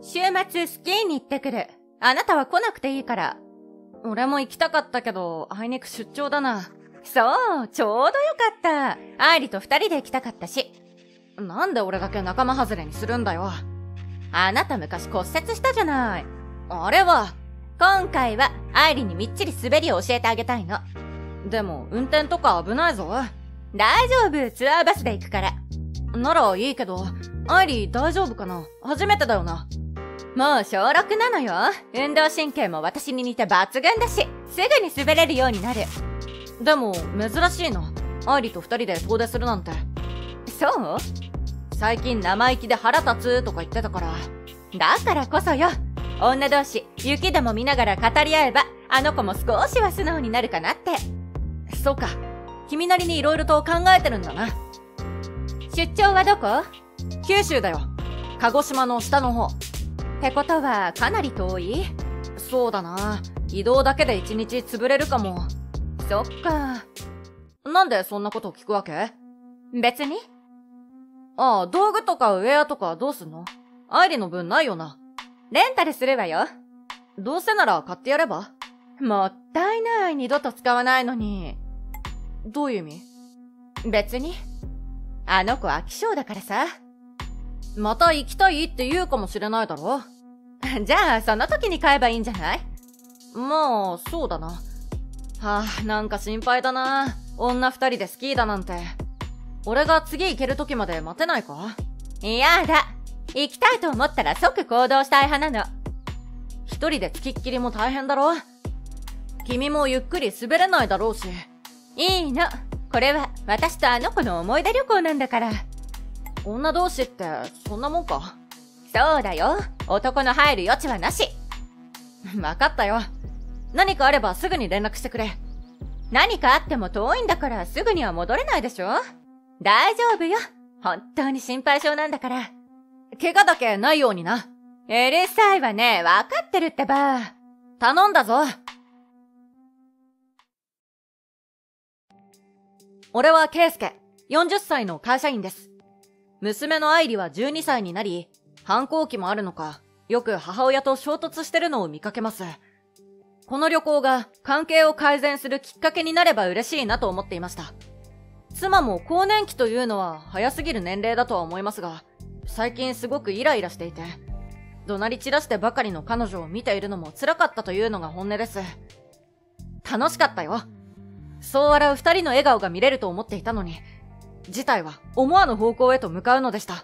週末スキーに行ってくる。あなたは来なくていいから。俺も行きたかったけど、あいにく出張だな。そう、ちょうどよかった。愛理と二人で行きたかったし。なんで俺だけ仲間外れにするんだよ。あなた昔骨折したじゃない。あれは、今回は愛理にみっちり滑りを教えてあげたいの。でも、運転とか危ないぞ。大丈夫、ツアーバスで行くから。ならいいけど、愛理大丈夫かな？初めてだよな。もう小6なのよ。運動神経も私に似て抜群だし、すぐに滑れるようになる。でも、珍しいな。愛理と二人で遠出するなんて。そう？最近生意気で腹立つとか言ってたから。だからこそよ。女同士、雪でも見ながら語り合えば、あの子も少しは素直になるかなって。そうか。君なりに色々と考えてるんだな。出張はどこ？九州だよ。鹿児島の下の方。ってことは、かなり遠い？そうだな。移動だけで一日潰れるかも。そっか。なんでそんなこと聞くわけ？別に。ああ、道具とかウェアとかどうすんの？愛理の分ないよな。レンタルするわよ。どうせなら買ってやれば？もったいない、二度と使わないのに。どういう意味？別に。あの子飽き性だからさ。また行きたいって言うかもしれないだろ。じゃあ、その時に買えばいいんじゃない？まあ、そうだな。はあ、なんか心配だな。女二人でスキーだなんて。俺が次行ける時まで待てないか？やだ。行きたいと思ったら即行動したい派なの。一人で付きっきりも大変だろ？君もゆっくり滑れないだろうし。いいの。これは私とあの子の思い出旅行なんだから。女同士ってそんなもんか？そうだよ。男の入る余地はなし。わかったよ。何かあればすぐに連絡してくれ。何かあっても遠いんだからすぐには戻れないでしょ？大丈夫よ。本当に心配性なんだから。怪我だけないようにな。うるさいわね。わかってるってば。頼んだぞ。俺はケイスケ、40歳の会社員です。娘の愛理は12歳になり、反抗期もあるのか、よく母親と衝突してるのを見かけます。この旅行が関係を改善するきっかけになれば嬉しいなと思っていました。妻も更年期というのは早すぎる年齢だとは思いますが、最近すごくイライラしていて、怒鳴り散らしてばかりの彼女を見ているのも辛かったというのが本音です。楽しかったよ。そう笑う二人の笑顔が見れると思っていたのに、事態は思わぬ方向へと向かうのでした。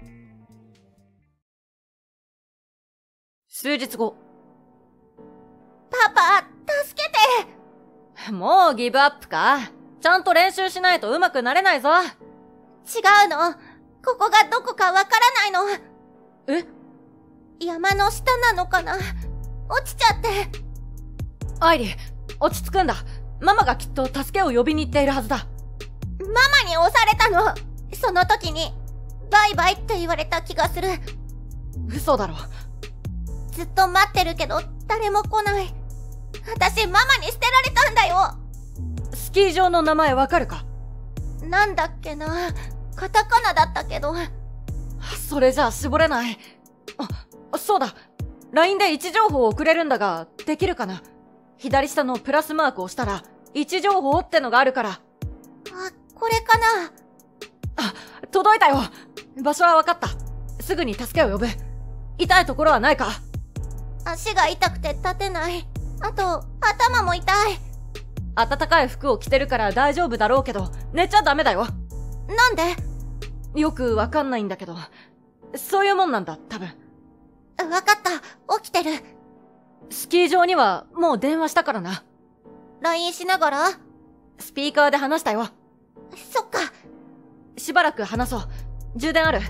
数日後。パパ、助けて！もうギブアップか？ちゃんと練習しないと上手くなれないぞ。違うの。ここがどこかわからないの。え？山の下なのかな？落ちちゃって。愛理、落ち着くんだ。ママがきっと助けを呼びに行っているはずだ。ママに押されたの。その時に、バイバイって言われた気がする。嘘だろ。ずっと待ってるけど、誰も来ない。私、ママに捨てられたんだよ。スキー場の名前わかるか？なんだっけな。カタカナだったけど。それじゃあ絞れない。そうだ。LINE で位置情報を送れるんだが、できるかな？左下のプラスマークを押したら、位置情報ってのがあるから。これかな？届いたよ。場所はわかった。すぐに助けを呼ぶ。痛いところはないか？足が痛くて立てない。あと、頭も痛い。暖かい服を着てるから大丈夫だろうけど、寝ちゃダメだよ。なんで？よくわかんないんだけど、そういうもんなんだ、多分。わかった。起きてる。スキー場にはもう電話したからな。LINE しながら？スピーカーで話したよ。そっか。しばらく話そう。充電ある？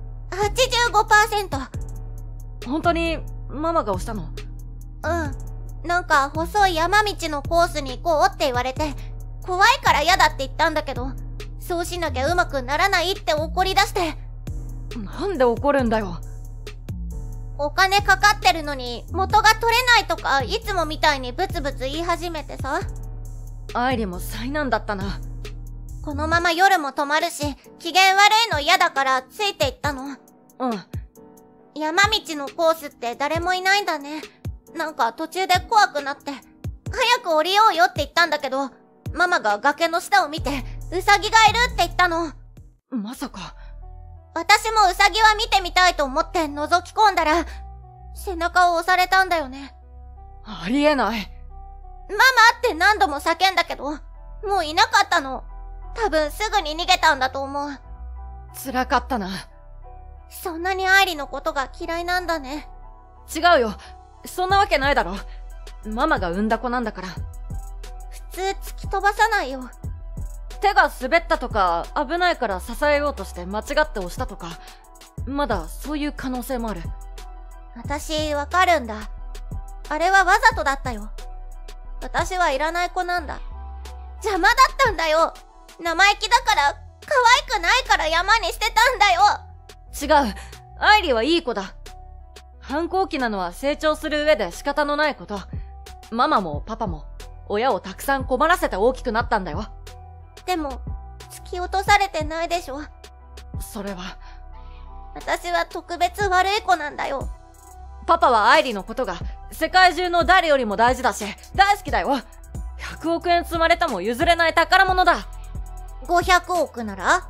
85%。本当にママが押したの？うん。なんか細い山道のコースに行こうって言われて、怖いから嫌だって言ったんだけど、そうしなきゃうまくならないって怒り出して。なんで怒るんだよ。お金かかってるのに元が取れないとかいつもみたいにブツブツ言い始めてさ。愛理も災難だったな。このまま夜も泊まるし、機嫌悪いの嫌だからついて行ったの。うん。 山道のコースって誰もいないんだね。なんか途中で怖くなって、早く降りようよって言ったんだけど、ママが崖の下を見て、ウサギがいるって言ったの。 まさか。 私もウサギは見てみたいと思って覗き込んだら、背中を押されたんだよね。 ありえない。 ママって何度も叫んだけど、もういなかったの。多分すぐに逃げたんだと思う。 辛かったな。 そんなに愛理のことが嫌いなんだね。 違うよ。そんなわけないだろ。ママが産んだ子なんだから。 普通突き飛ばさないよ。 手が滑ったとか、危ないから支えようとして間違って押したとか、まだそういう可能性もある。 私、わかるんだ。あれはわざとだったよ。私はいらない子なんだ。邪魔だったんだよ。生意気だから、可愛くないから山に捨てたんだよ。 違う。愛理はいい子だ。反抗期なのは成長する上で仕方のないこと。ママもパパも、親をたくさん困らせて大きくなったんだよ。 でも、突き落とされてないでしょ。 それは。 私は特別悪い子なんだよ。 パパは愛理のことが世界中の誰よりも大事だし、大好きだよ。100億円積まれても譲れない宝物だ。 500億なら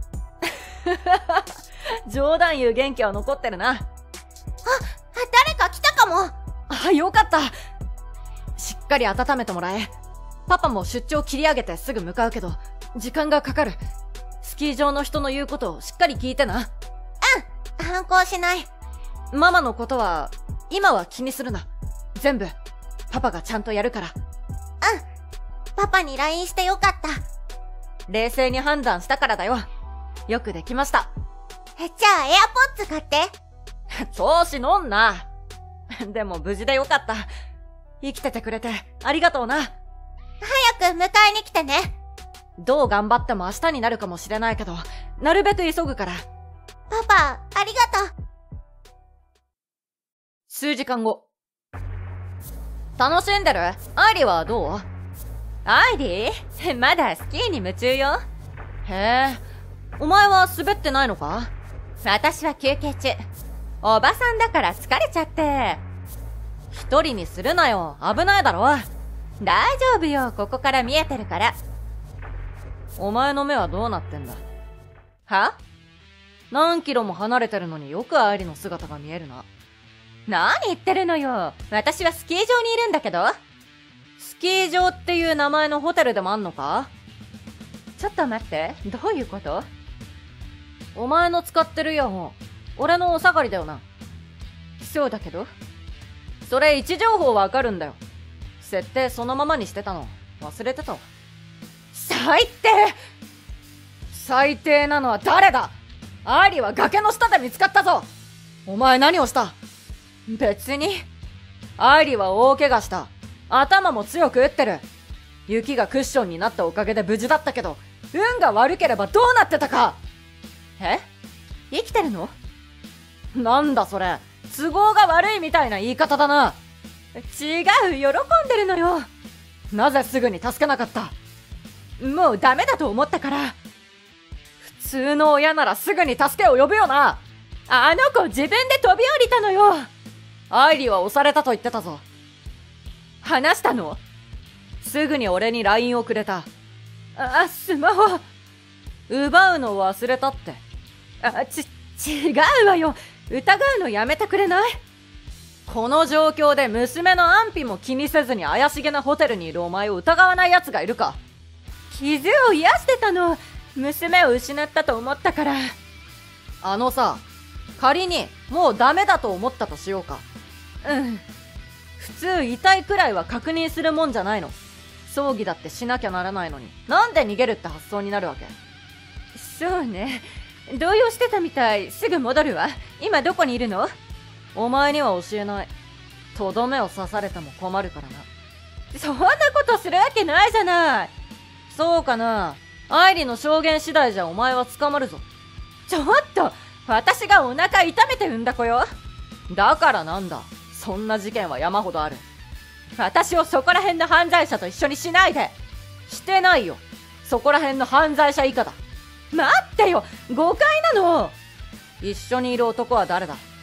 冗談言う元気は残ってるな。 誰か来たかも。 あ、よかった。しっかり温めてもらえ。パパも出張切り上げてすぐ向かうけど、時間がかかる。スキー場の人の言うことをしっかり聞いてな。 反抗しない。 ママのことは、今は気にするな。全部、パパがちゃんとやるから。 パパに LINE してよかった。 冷静に判断したからだよ。よくできました。 じゃあエアポッツ買って。 調子乗んな。でも無事でよかった。生きててくれてありがとうな。 早く迎えに来てね。 どう頑張っても明日になるかもしれないけど、なるべく急ぐから。 パパ、ありがとう。 数時間後。楽しんでる？愛理はどう？愛理？まだスキーに夢中よ。へえ。お前は滑ってないのか？私は休憩中。おばさんだから疲れちゃって。一人にするなよ。危ないだろ。大丈夫よ。ここから見えてるから。お前の目はどうなってんだ？は？何キロも離れてるのによく愛理の姿が見えるな。何言ってるのよ。私はスキー場にいるんだけど。スキー場っていう名前のホテルでもあんのか？ちょっと待って。どういうこと？お前の使ってるイヤホン、俺のお下がりだよな。そうだけど。それ位置情報わかるんだよ。設定そのままにしてたの忘れてたわ。最低！最低なのは誰だ？愛理は崖の下で見つかったぞ。お前何をした？別に。愛理は大怪我した。頭も強く打ってる。雪がクッションになったおかげで無事だったけど、運が悪ければどうなってたか。え？生きてるの？なんだそれ。都合が悪いみたいな言い方だな。違う、喜んでるのよ。なぜすぐに助けなかった？もうダメだと思ったから。普通の親ならすぐに助けを呼ぶよな。あの子自分で飛び降りたのよ。愛理は押されたと言ってたぞ。話したの？すぐに俺に LINE をくれた。スマホ。奪うの忘れたって。違うわよ。疑うのやめてくれない？この状況で娘の安否も気にせずに怪しげなホテルにいるお前を疑わない奴がいるか？傷を癒してたの。娘を失ったと思ったから。あのさ、仮にもうダメだと思ったとしようか。普通遺体くらいは確認するもんじゃないの。葬儀だってしなきゃならないのに、なんで逃げるって発想になるわけ？そうね。動揺してたみたい。すぐ戻るわ。今どこにいるの？お前には教えない。とどめを刺されても困るからな。そんなことするわけないじゃない。そうかな。愛理の証言次第じゃお前は捕まるぞ。ちょっと、私がお腹痛めて産んだ子よ。だからなんだ。そんな事件は山ほどある。私をそこら辺の犯罪者と一緒にしないで。してないよ。そこら辺の犯罪者以下だ。待ってよ、誤解なの。一緒にいる男は誰だ？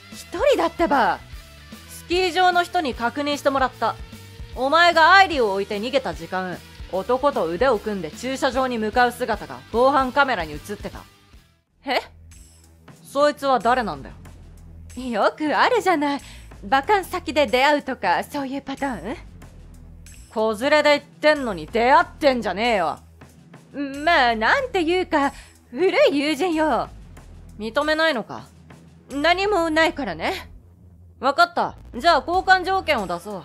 一人だってば。スキー場の人に確認してもらった。お前がアイリを置いて逃げた時間、男と腕を組んで駐車場に向かう姿が防犯カメラに映ってた。え？そいつは誰なんだよ。よくあるじゃない。バカン先で出会うとか、そういうパターン？子連れで言ってんのに出会ってんじゃねえよ。まあ、なんていうか、古い友人よ。認めないのか？何もないからね。わかった。じゃあ交換条件を出そう。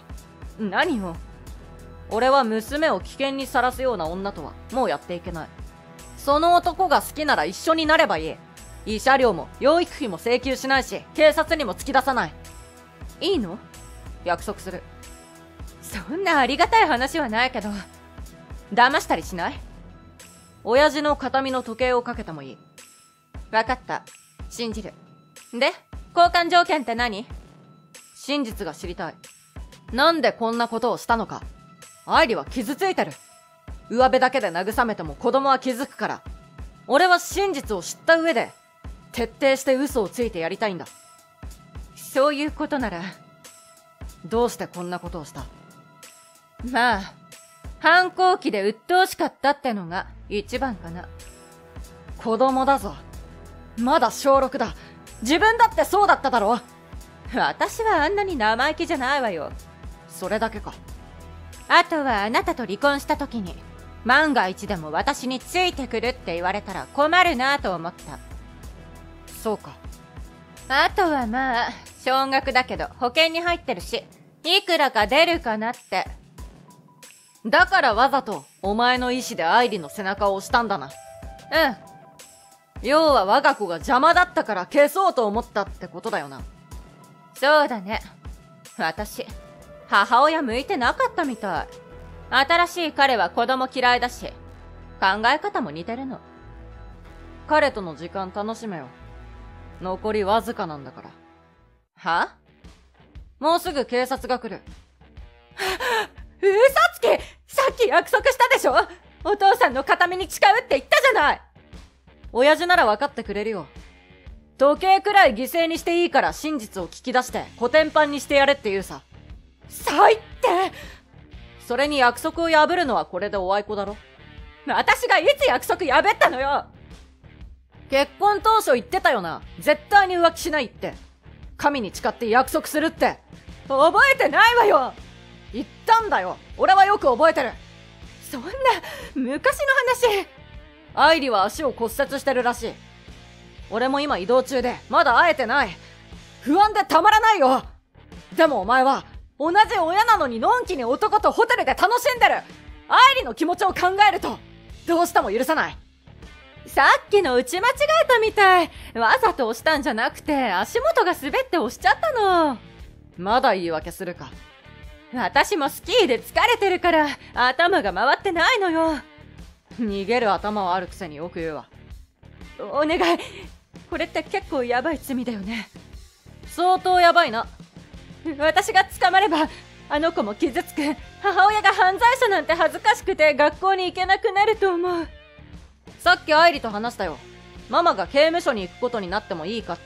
何を？俺は娘を危険にさらすような女とはもうやっていけない。その男が好きなら一緒になればいい。慰謝料も養育費も請求しないし、警察にも突き出さない。いいの？約束する。そんなありがたい話はないけど、騙したりしない？親父の形見の時計をかけてもいい。わかった。信じる。で、交換条件って何？真実が知りたい。なんでこんなことをしたのか。愛理は傷ついてる。上辺だけで慰めても子供は気づくから。俺は真実を知った上で、徹底して嘘をついてやりたいんだ。そういうことなら、どうしてこんなことをした？まあ、反抗期で鬱陶しかったってのが一番かな。子供だぞ。まだ小6だ。自分だってそうだっただろ。私はあんなに生意気じゃないわよ。それだけか。あとはあなたと離婚した時に、万が一でも私についてくるって言われたら困るなと思った。そうか。あとはまあ、少額だけど保険に入ってるし、いくらか出るかなって。だからわざとお前の意思で愛理の背中を押したんだな。うん。要は我が子が邪魔だったから消そうと思ったってことだよな。そうだね。私、母親向いてなかったみたい。新しい彼は子供嫌いだし、考え方も似てるの。彼との時間楽しめよ。残りわずかなんだから。は？もうすぐ警察が来る。嘘つき！さっき約束したでしょ？お父さんの形見に誓うって言ったじゃない！親父なら分かってくれるよ。時計くらい犠牲にしていいから真実を聞き出してコテンパンにしてやれって言うさ。最低！それに約束を破るのはこれでおあいこだろ。私がいつ約束破ったのよ！結婚当初言ってたよな。絶対に浮気しないって。神に誓って約束するって。覚えてないわよ！言ったんだよ。俺はよく覚えてる。そんな、昔の話。愛理は足を骨折してるらしい。俺も今移動中で、まだ会えてない。不安でたまらないよ。でもお前は、同じ親なのにのんきに男とホテルで楽しんでる。愛理の気持ちを考えると、どうしても許せない。さっきの打ち間違えたみたい。わざと押したんじゃなくて、足元が滑って押しちゃったの。まだ言い訳するか。私もスキーで疲れてるから、頭が回ってないのよ。逃げる頭はあるくせによく言うわ。お願い。これって結構やばい罪だよね。相当やばいな。私が捕まれば、あの子も傷つく。母親が犯罪者なんて恥ずかしくて学校に行けなくなると思う。さっき愛理と話したよ。ママが刑務所に行くことになってもいいかって。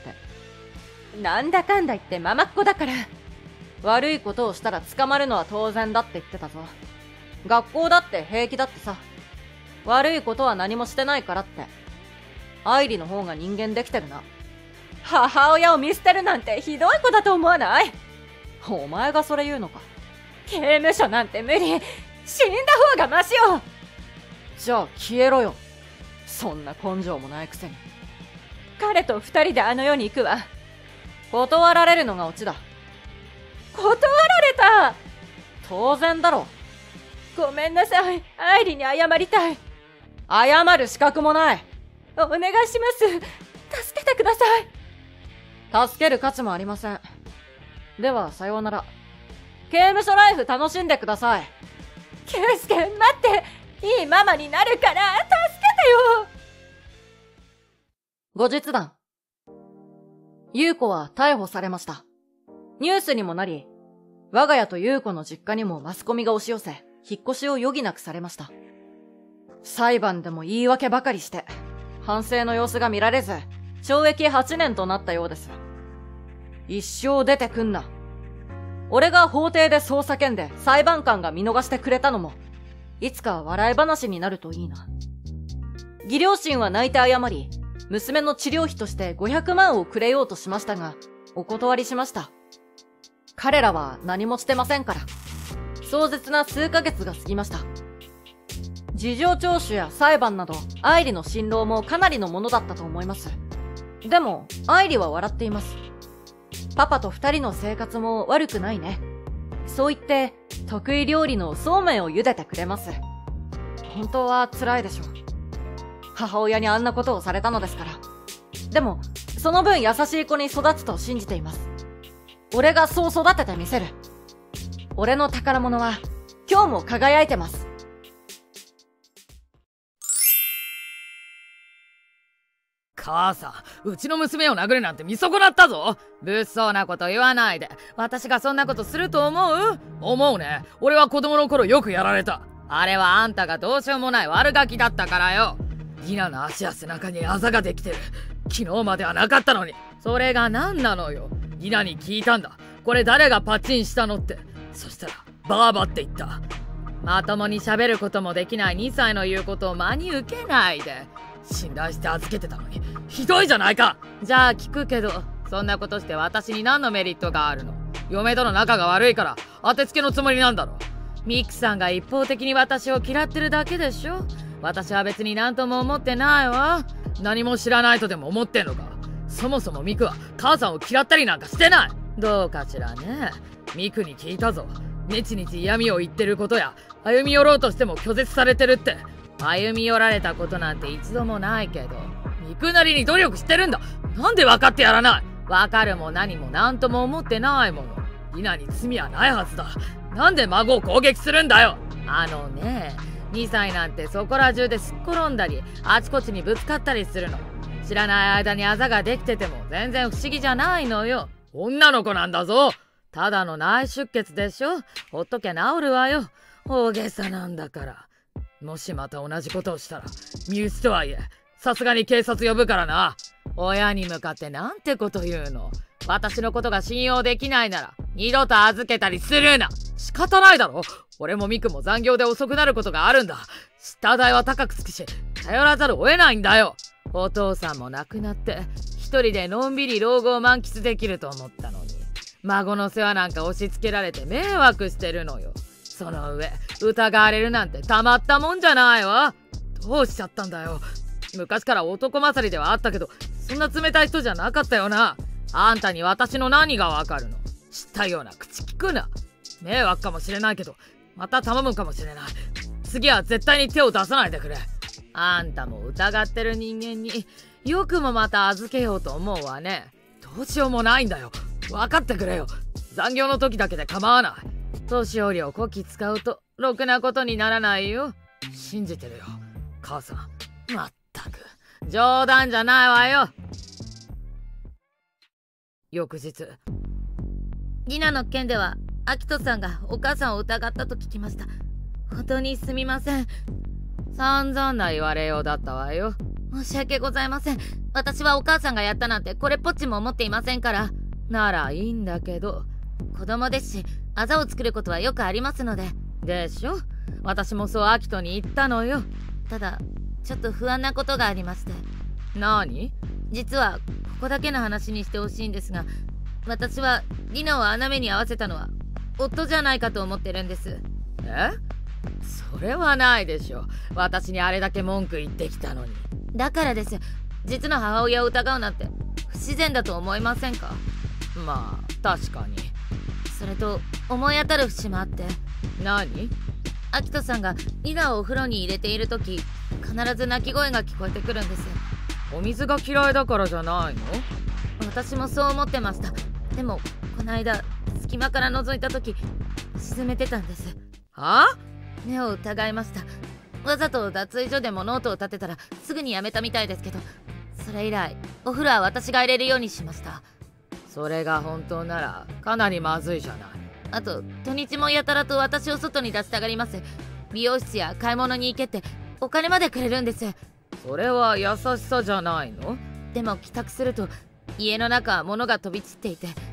なんだかんだ言ってママっ子だから。悪いことをしたら捕まるのは当然だって言ってたぞ。学校だって平気だってさ。悪いことは何もしてないからって。愛理の方が人間できてるな。母親を見捨てるなんてひどい子だと思わない？お前がそれ言うのか。刑務所なんて無理。死んだ方がマシよ。じゃあ消えろよ。そんな根性もないくせに。彼と二人であの世に行くわ。断られるのがオチだ。断られた！当然だろ。ごめんなさい。愛理に謝りたい。謝る資格もない。お願いします。助けてください。助ける価値もありません。では、さようなら。刑務所ライフ楽しんでください。ケイスケ、待って。いいママになるから、助けてよ。後日談。優子は逮捕されました。ニュースにもなり、我が家と優子の実家にもマスコミが押し寄せ、引っ越しを余儀なくされました。裁判でも言い訳ばかりして、反省の様子が見られず、懲役8年となったようです。 一生出てくんな。俺が法廷でそう叫んで裁判官が見逃してくれたのも、いつか笑い話になるといいな。義両親は泣いて謝り、娘の治療費として500万をくれようとしましたが、お断りしました。彼らは何もしてませんから。壮絶な数ヶ月が過ぎました。事情聴取や裁判など、愛理の辛労もかなりのものだったと思います。でも、愛理は笑っています。パパと2人の生活も悪くないね。そう言って、得意料理のそうめんを茹でてくれます。本当は辛いでしょう。母親にあんなことをされたのですから。でも、その分優しい子に育つと信じています。俺がそう育ててみせる。俺の宝物は、今日も輝いてます。 母さん、うちの娘を殴るなんて見損なったぞ。物騒なこと言わないで。私がそんなことすると思う？思うね。俺は子供の頃よくやられた。あれはあんたがどうしようもない悪ガキだったからよ。ディナの足や背中にあざができてる。昨日まではなかったのに。それが何なのよ。ディナに聞いたんだ。これ誰がパチンしたのって。そしたらバーバって言った。まともに喋ることもできない2歳の言うことを真に受けないで。信頼して預けてたのにひどいじゃないか。じゃあ聞くけど、そんなことして私に何のメリットがあるの？嫁との仲が悪いから当てつけのつもりなんだろ。ミクさんが一方的に私を嫌ってるだけでしょ。私は別に何とも思ってないわ。何も知らないとでも思ってんのか。そもそもミクは母さんを嫌ったりなんかしてない。どうかしらね。ミクに聞いたぞ。ネチネチ嫌味を言ってることや歩み寄ろうとしても拒絶されてるって。歩み寄られたことなんて一度もないけど、ミクなりに努力してるんだ。なんで分かってやらない？分かるも何も何とも思ってないもの。リナに罪はないはずだ。なんで孫を攻撃するんだよ。2歳なんてそこら中ですっ転んだりあちこちにぶつかったりするの。知らない間にあざができてても全然不思議じゃないのよ。女の子なんだぞ。ただの内出血でしょ。ほっとけ治るわよ。大げさなんだから。もしまた同じことをしたら身内とはいえさすがに警察呼ぶからな。親に向かってなんてこと言うの。私のことが信用できないなら二度と預けたりするな。仕方ないだろ。俺もミクも残業で遅くなることがあるんだ。下代は高くつくし頼らざるを得ないんだよ。お父さんも亡くなって一人でのんびり老後を満喫できると思ったのに、孫の世話なんか押し付けられて迷惑してるのよ。その上疑われるなんてたまったもんじゃないわ。どうしちゃったんだよ。昔から男勝りではあったけどそんな冷たい人じゃなかったよな。あんたに私の何がわかるの。知ったような口聞くな。迷惑かもしれないけどまた頼むかもしれない。次は絶対に手を出さないでくれ。あんたも疑ってる人間によくもまた預けようと思うわね。どうしようもないんだよ。分かってくれよ。残業の時だけで構わない。年寄りをこき使うとろくなことにならないよ。信じてるよ母さん。まったく冗談じゃないわよ。翌日、 リナの件ではアキトさんがお母さんを疑ったと聞きました。本当にすみません。 散々な言われようだったわよ。 申し訳ございません。私はお母さんがやったなんてこれっぽっちも思っていませんから。 ならいいんだけど。 子供ですしあざを作ることはよくありますので。 でしょ。私もそうアキトに言ったのよ。 ただちょっと不安なことがありまして。 何？ 実はここだけの話にしてほしいんですが、私はリナを穴目に合わせたのは夫じゃないかと思ってるんです。 え？それはないでしょ。私にあれだけ文句言ってきたのに。 だからです。実の母親を疑うなんて不自然だと思いませんか？ まあ確かに。 それと思い当たる節もあって。 何？ アキトさんがリナをお風呂に入れている時必ず泣き声が聞こえてくるんです。 お水が嫌いだからじゃないの？ 私もそう思ってました。でもこの間隙間から覗いた時沈めてたんです。 はあ？ 目を疑いました。わざと脱衣所でもノートを立てたらすぐにやめたみたいですけど、それ以来お風呂は私が入れるようにしました。 それが本当ならかなりまずいじゃない。 あと土日もやたらと私を外に出したがります。美容室や買い物に行けってお金までくれるんです。 それは優しさじゃないの？ でも帰宅すると家の中は物が飛び散っていて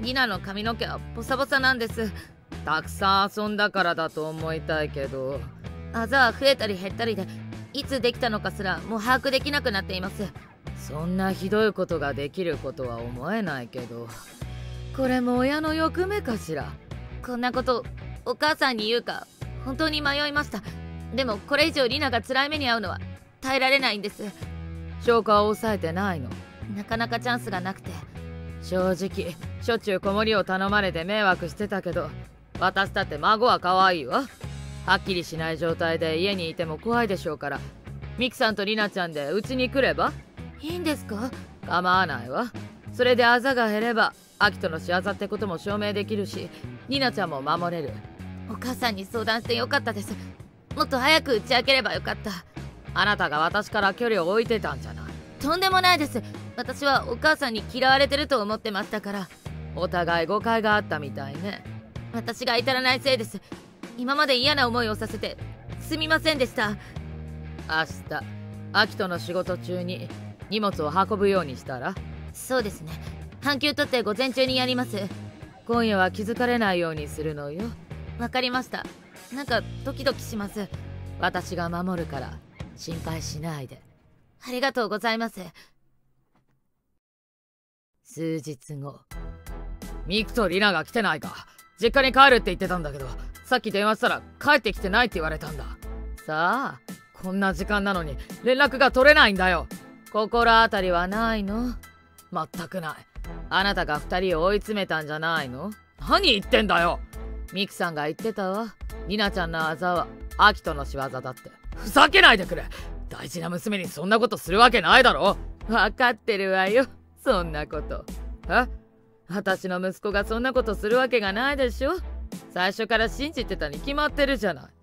リナの髪の毛はボサボサなんです。たくさん遊んだからだと思いたいけど、あざは増えたり減ったりで、いつできたのかすらもう把握できなくなっています。そんなひどいことができることは思えないけど、これも親の欲目かしら。こんなことお母さんに言うか本当に迷いました。でもこれ以上リナが辛い目に遭うのは耐えられないんです。消化を抑えてないの？なかなかチャンスがなくて。正直しょっちゅう子守を頼まれて迷惑してたけど、私だって孫は可愛いわ。はっきりしない状態で家にいても怖いでしょうから、ミクさんとリナちゃんでうちに来ればいいんですか？構わないわ。それであざが減ればアキトの仕業ってことも証明できるし、リナちゃんも守れる。お母さんに相談してよかったです。もっと早く打ち明ければよかった。あなたが私から距離を置いてたんじゃない？とんでもないです。私はお母さんに嫌われてると思ってましたから。お互い誤解があったみたいね。私が至らないせいです。今まで嫌な思いをさせてすみませんでした。明日アキトの仕事中に荷物を運ぶようにしたら？そうですね。半休取って午前中にやります。今夜は気づかれないようにするのよ。わかりました。なんかドキドキします。私が守るから心配しないで。ありがとうございます。数日後、ミクとリナが来てないか。実家に帰るって言ってたんだけど、さっき電話したら帰ってきてないって言われたんだ。さあ、こんな時間なのに連絡が取れないんだよ。心当たりはないの？全くない。あなたが2人を追い詰めたんじゃないの？何言ってんだよ。ミクさんが言ってたわ。リナちゃんのあざはアキトの仕業だって。ふざけないでくれ。大事な娘にそんなことするわけないだろ。分かってるわよ、そんなこと。私の息子がそんなことするわけがないでしょ。最初から信じてたに決まってるじゃない。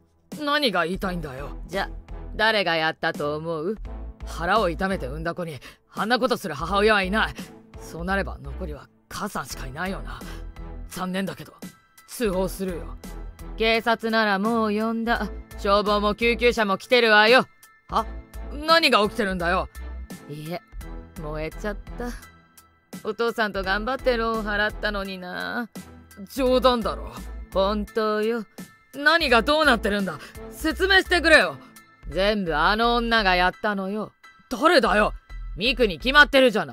何が言いたいんだよ。じゃ誰がやったと思う？腹を痛めて産んだ子にあんなことする母親はいない。そうなれば残りは母さんしかいないよな。残念だけど通報するよ。警察ならもう呼んだ。消防も救急車も来てるわよ。何が起きてるんだよ。いえ、燃えちゃった。お父さんと頑張ってローン払ったのにな。冗談だろ。本当よ。何がどうなってるんだ。説明してくれよ。全部あの女がやったのよ。誰だよ。ミクに決まってるじゃない。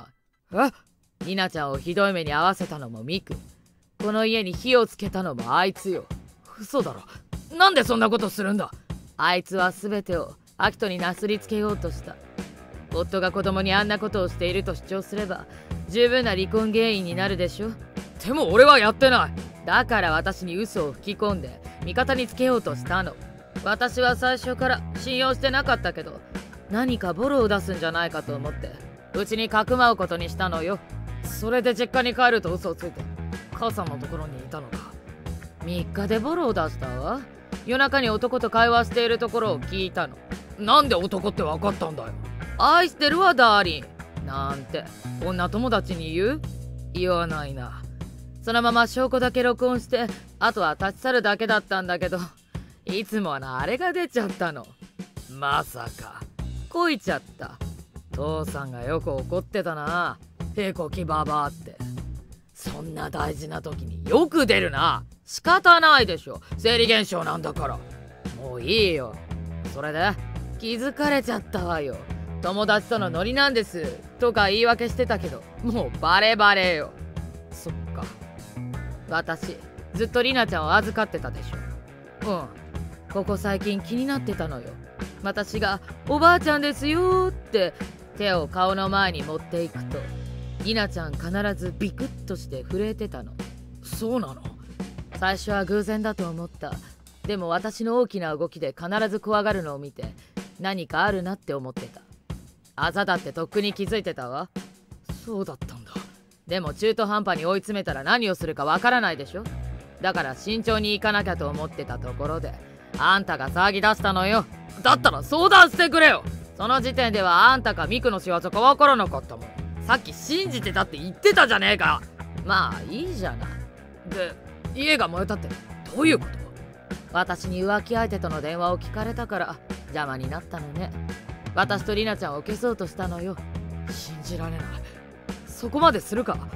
リナちゃんをひどい目に遭わせたのもミク。この家に火をつけたのもあいつよ。嘘だろ。なんでそんなことするんだ。あいつは全てをアキトになすりつけようとした。夫が子供にあんなことをしていると主張すれば十分な離婚原因になるでしょ。でも俺はやってない。だから私に嘘を吹き込んで味方につけようとしたの。私は最初から信用してなかったけど、何かボロを出すんじゃないかと思ってうちにかくまうことにしたのよ。それで実家に帰ると嘘をついて母さんのところにいたのか。3日でボロを出したわ。夜中に男と会話しているところを聞いたの。なんで男って分かったんだよ。愛してるわダーリンなんて女友達に言わないな。そのまま証拠だけ録音してあとは立ち去るだけだったんだけど、いつもはあれが出ちゃったの。まさかこいちゃった。父さんがよく怒ってたな。平行機ババアって。そんな大事な時によく出るな。仕方ないでしょ。生理現象なんだから。もういいよ。それで気づかれちゃったわよ。友達とのノリなんですとか言い訳してたけど、もうバレバレよ。そっか。私ずっとリナちゃんを預かってたでしょ。ここ最近気になってたのよ。私がおばあちゃんですよって手を顔の前に持っていくと、リナちゃん必ずビクッとして震えてたの。そうなの？最初は偶然だと思った。でも私の大きな動きで必ず怖がるのを見て何かあるなって思ってた。あざだってとっくに気づいてたわ。そうだったんだ。でも中途半端に追い詰めたら何をするかわからないでしょ。だから慎重に行かなきゃと思ってたところであんたが騒ぎ出したのよ。だったら相談してくれよ。その時点ではあんたかミクの仕業かわからなかったもん。さっき信じてたって言ってたじゃねえか。まあいいじゃない。で家が燃えたってどういうこと？私に浮気相手との電話を聞かれたから邪魔になったのね。私とリナちゃんを消そうとしたのよ。信じられない。そこまでするか？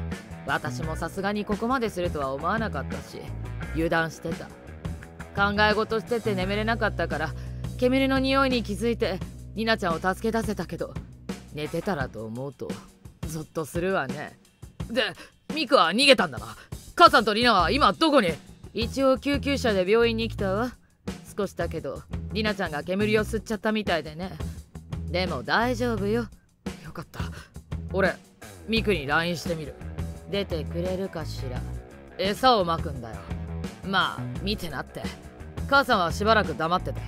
私もさすがにここまでするとは思わなかったし、油断してた。考え事してて眠れなかったから、煙の匂いに気づいてニナちゃんを助け出せたけど、寝てたらと思うとゾッとするわね。で、ミクは逃げたんだな。母さんとリナは今どこに？一応救急車で病院に来たわ。少しだけどリナちゃんが煙を吸っちゃったみたいでね。でも大丈夫よ。よかった。俺ミクに LINE してみる。出てくれるかしら。餌をまくんだよ。まあ見てなって。母さんはしばらく黙ってて。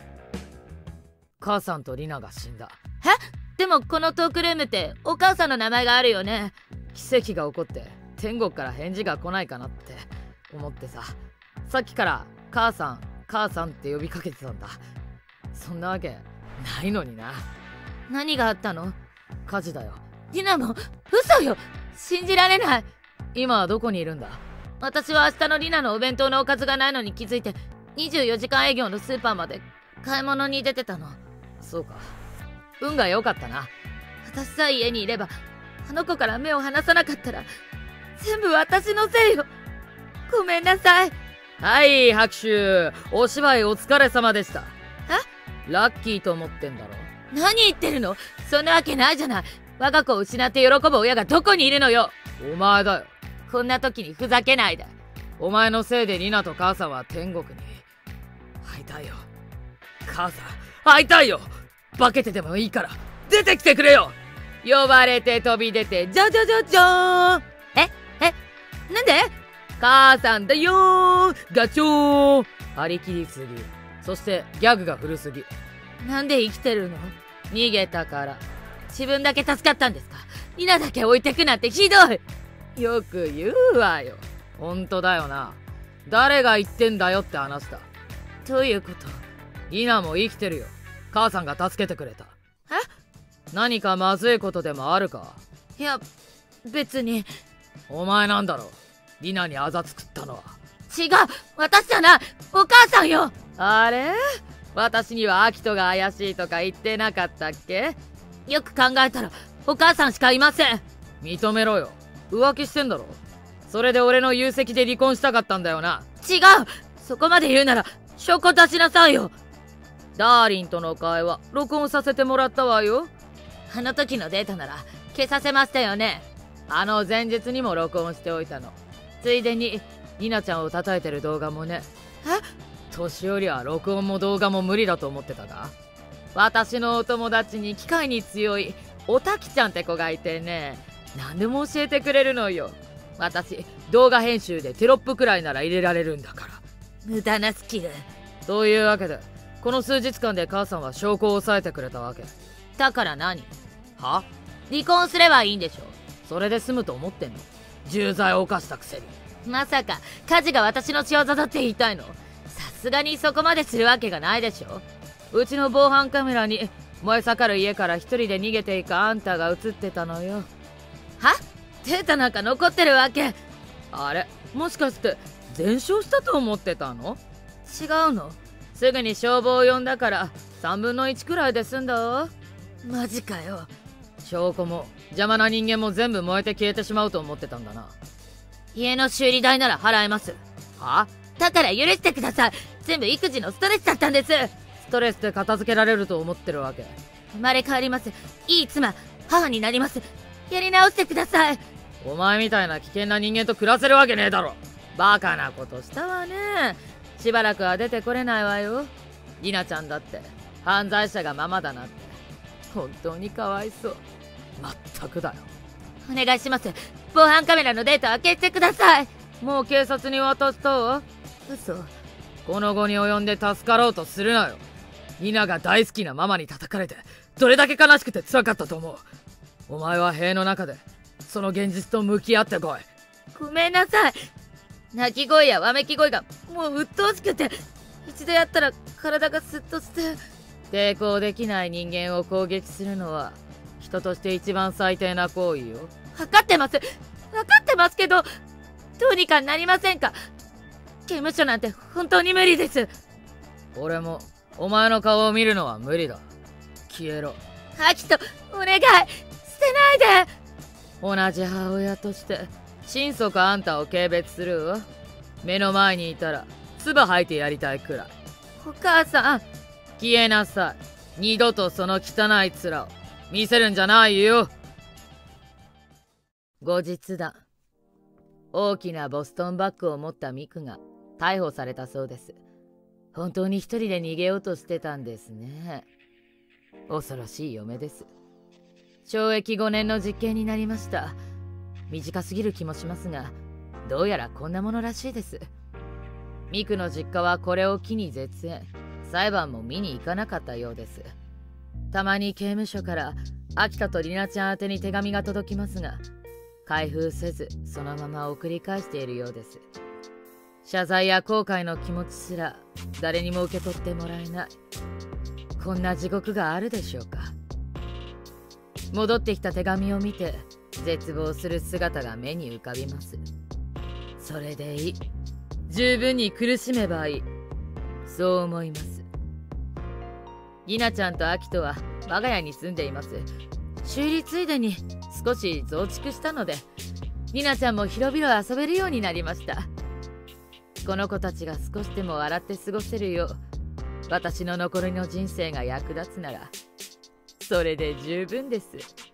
母さんとリナが死んだ。でもこのトークルームってお母さんの名前があるよね。奇跡が起こって天国から返事が来ないかなって思ってさ、さっきから母さん母さんって呼びかけてたんだ。そんなわけないのにな。何があったの？火事だよ。リナも嘘よ。信じられない。今はどこにいるんだ？私は明日のリナのお弁当のおかずがないのに気づいて24時間営業のスーパーまで買い物に出てたの。そうか、運が良かったな。私さえ家にいれば、あの子から目を離さなかったら全部私のせいよ。ごめんなさい。はい、拍手。お芝居お疲れ様でした。ラッキーと思ってんだろ。何言ってるの？そんなわけないじゃない。我が子を失って喜ぶ親がどこにいるのよ。お前だよ。こんな時にふざけないで。お前のせいでリナと母さんは天国に。会いたいよ。母さん会いたいよ。化けてでもいいから出てきてくれよ。呼ばれて飛び出てじゃじゃじゃじゃーん。なんで？母さんだよー。ガチョー。張り切りすぎ。そしてギャグが古すぎ。なんで生きてるの？逃げたから。自分だけ助かったんですか？リナだけ置いてくなんてひどい。よく言うわよ。ほんとだよな。誰が言ってんだよって話だ。どういうこと？リナも生きてるよ。母さんが助けてくれた。何かまずいことでもあるか？いや、別に。お前なんだろう、リナにあざ作ったのは。違う、私じゃない。お母さんよ。あれ？私にはアキトが怪しいとか言ってなかったっけ？よく考えたらお母さんしかいません。認めろよ。浮気してんだろ。それで俺の友席で離婚したかったんだよな。違う、そこまで言うなら証拠出しなさいよ。ダーリンとの会話録音させてもらったわよ。あの時のデータなら消させましたよね。あの前日にも録音しておいたの。ついでにリナちゃんを叩いてる動画もね。年寄りは録音も動画も無理だと思ってたが、私のお友達に機械に強いおたきちゃんって子がいてね、何でも教えてくれるのよ。私動画編集でテロップくらいなら入れられるんだから。無駄なスキル。というわけでこの数日間で母さんは証拠を抑えてくれたわけだから。何？は？離婚すればいいんでしょ。それで済むと思ってんの？重罪を犯したくせに。まさか火事が私の仕業だって言いたいの？さすがにそこまでするわけがないでしょ。うちの防犯カメラに燃え盛る家から一人で逃げていくあんたが映ってたのよ。は？データなんか残ってるわけ？あれ、もしかして全焼したと思ってたの？違うの？すぐに消防を呼んだから3分の1くらいで済んだわ。マジかよ。証拠も邪魔な人間も全部燃えて消えてしまうと思ってたんだな。家の修理代なら払えます。は？だから許してください。全部育児のストレスだったんです。ストレスで片付けられると思ってるわけ？生まれ変わります。いい妻、母になります。やり直してください。お前みたいな危険な人間と暮らせるわけねえだろ。バカなことしたわね。しばらくは出てこれないわよ。リナちゃんだって犯罪者がままだなんて本当にかわいそう。まったくだよ。お願いします。防犯カメラのデータは消してください。もう警察に渡したわ。嘘。この後に及んで助かろうとするなよ。リナが大好きなママに叩かれてどれだけ悲しくて辛かったと思う。お前は塀の中でその現実と向き合ってこい。ごめんなさい。泣き声やわめき声がもう鬱陶しくて、一度やったら体がスッとして。抵抗できない人間を攻撃するのは人として一番最低な行為よ。分かってます。分かってますけど、どうにかなりませんか？刑務所なんて本当に無理です。俺もお前の顔を見るのは無理だ。消えろ。アキト、お願い、捨てないで。同じ母親として心底あんたを軽蔑するわ。目の前にいたら唾吐いてやりたいくらい。お母さん、消えなさい。二度とその汚い面を見せるんじゃないよ。後日だ。大きなボストンバッグを持ったミクが逮捕されたそうです。本当に一人で逃げようとしてたんですね。恐ろしい嫁です。懲役5年の実刑になりました。短すぎる気もしますが、どうやらこんなものらしいです。ミクの実家はこれを機に絶縁、裁判も見に行かなかったようです。たまに刑務所から秋田とリナちゃん宛てに手紙が届きますが、開封せずそのまま送り返しているようです。謝罪や後悔の気持ちすら誰にも受け取ってもらえない。こんな地獄があるでしょうか。戻ってきた手紙を見て絶望する姿が目に浮かびます。それでいい。十分に苦しめばいい。そう思います。リナちゃんとアキトは我が家に住んでいます。修理ついでに少し増築したので、リナちゃんも広々遊べるようになりました。この子たちが少しでも笑って過ごせるよう、私の残りの人生が役立つならそれで十分です。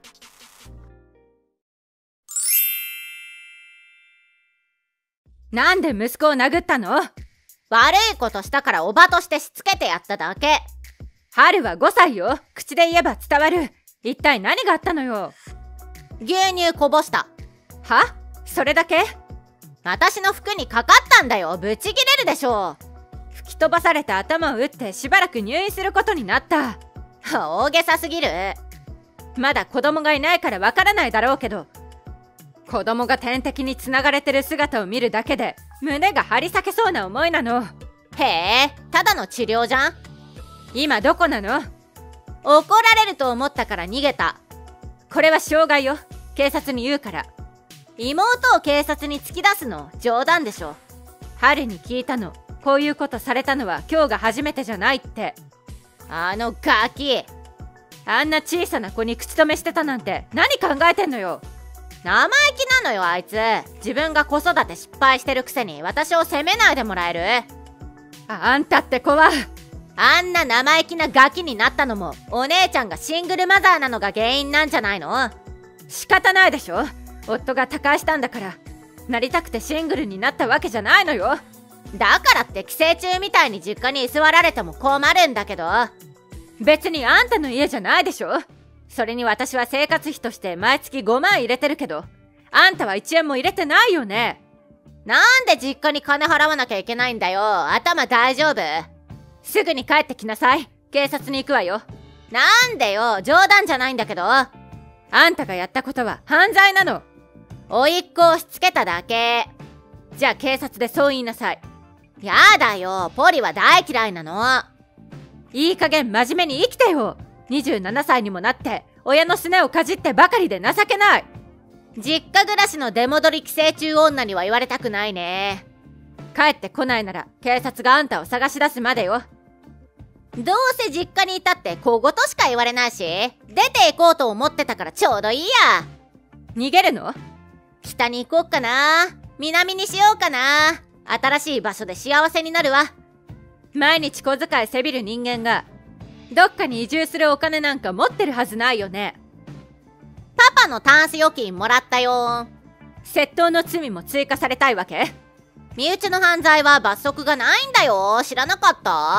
なんで息子を殴ったの？ 悪いことしたからおばとしてしつけてやっただけ。 春は5歳よ。口で言えば伝わる。一体何があったのよ。 牛乳こぼした。 は？それだけ？ 私の服にかかったんだよ。ブチギレるでしょ。 吹き飛ばされて頭を打ってしばらく入院することになった。 大げさすぎる。 まだ子供がいないからわからないだろうけど、子供が天敵に繋がれてる姿を見るだけで胸が張り裂けそうな思いなの。 へえ、ただの治療じゃん。 今どこなの？ 怒られると思ったから逃げた。 これは傷害よ。警察に言うから。 妹を警察に突き出すの冗談でしょ。 春に聞いたの。こういうことされたのは今日が初めてじゃないって。 あのガキ。 あんな小さな子に口止めしてたなんて何考えてんのよ。 生意気なのよあいつ。自分が子育て失敗してるくせに私を責めないでもらえる？ あんたって子は。 あんな生意気なガキになったのもお姉ちゃんがシングルマザーなのが原因なんじゃないの？ 仕方ないでしょ。夫が他界したんだから。なりたくてシングルになったわけじゃないのよ。 だからって寄生虫みたいに実家に居座られても困るんだけど。 別にあんたの家じゃないでしょ。それに私は生活費として毎月5万入れてるけど、あんたは1円も入れてないよね。 なんで実家に金払わなきゃいけないんだよ。頭大丈夫？ すぐに帰ってきなさい。警察に行くわよ。 なんでよ、冗談じゃないんだけど。 あんたがやったことは犯罪なの。 甥っ子をしつけただけ。 じゃあ警察でそう言いなさい。 やだよ、ポリは大嫌いなの。 いい加減真面目に生きてよ。27歳にもなって親のすねをかじってばかりで情けない。 実家暮らしの出戻り寄生虫女には言われたくないね。 帰ってこないなら警察があんたを探し出すまでよ。 どうせ実家にいたって小言しか言われないし、出て行こうと思ってたからちょうどいいや。 逃げるの？ 北に行こっかな。南にしようかな。新しい場所で幸せになるわ。 毎日小遣いせびる人間がどっかに移住するお金なんか持ってるはずないよね。 パパのタンス預金もらったよ。 窃盗の罪も追加されたいわけ？ 身内の犯罪は罰則がないんだよ。知らなかった？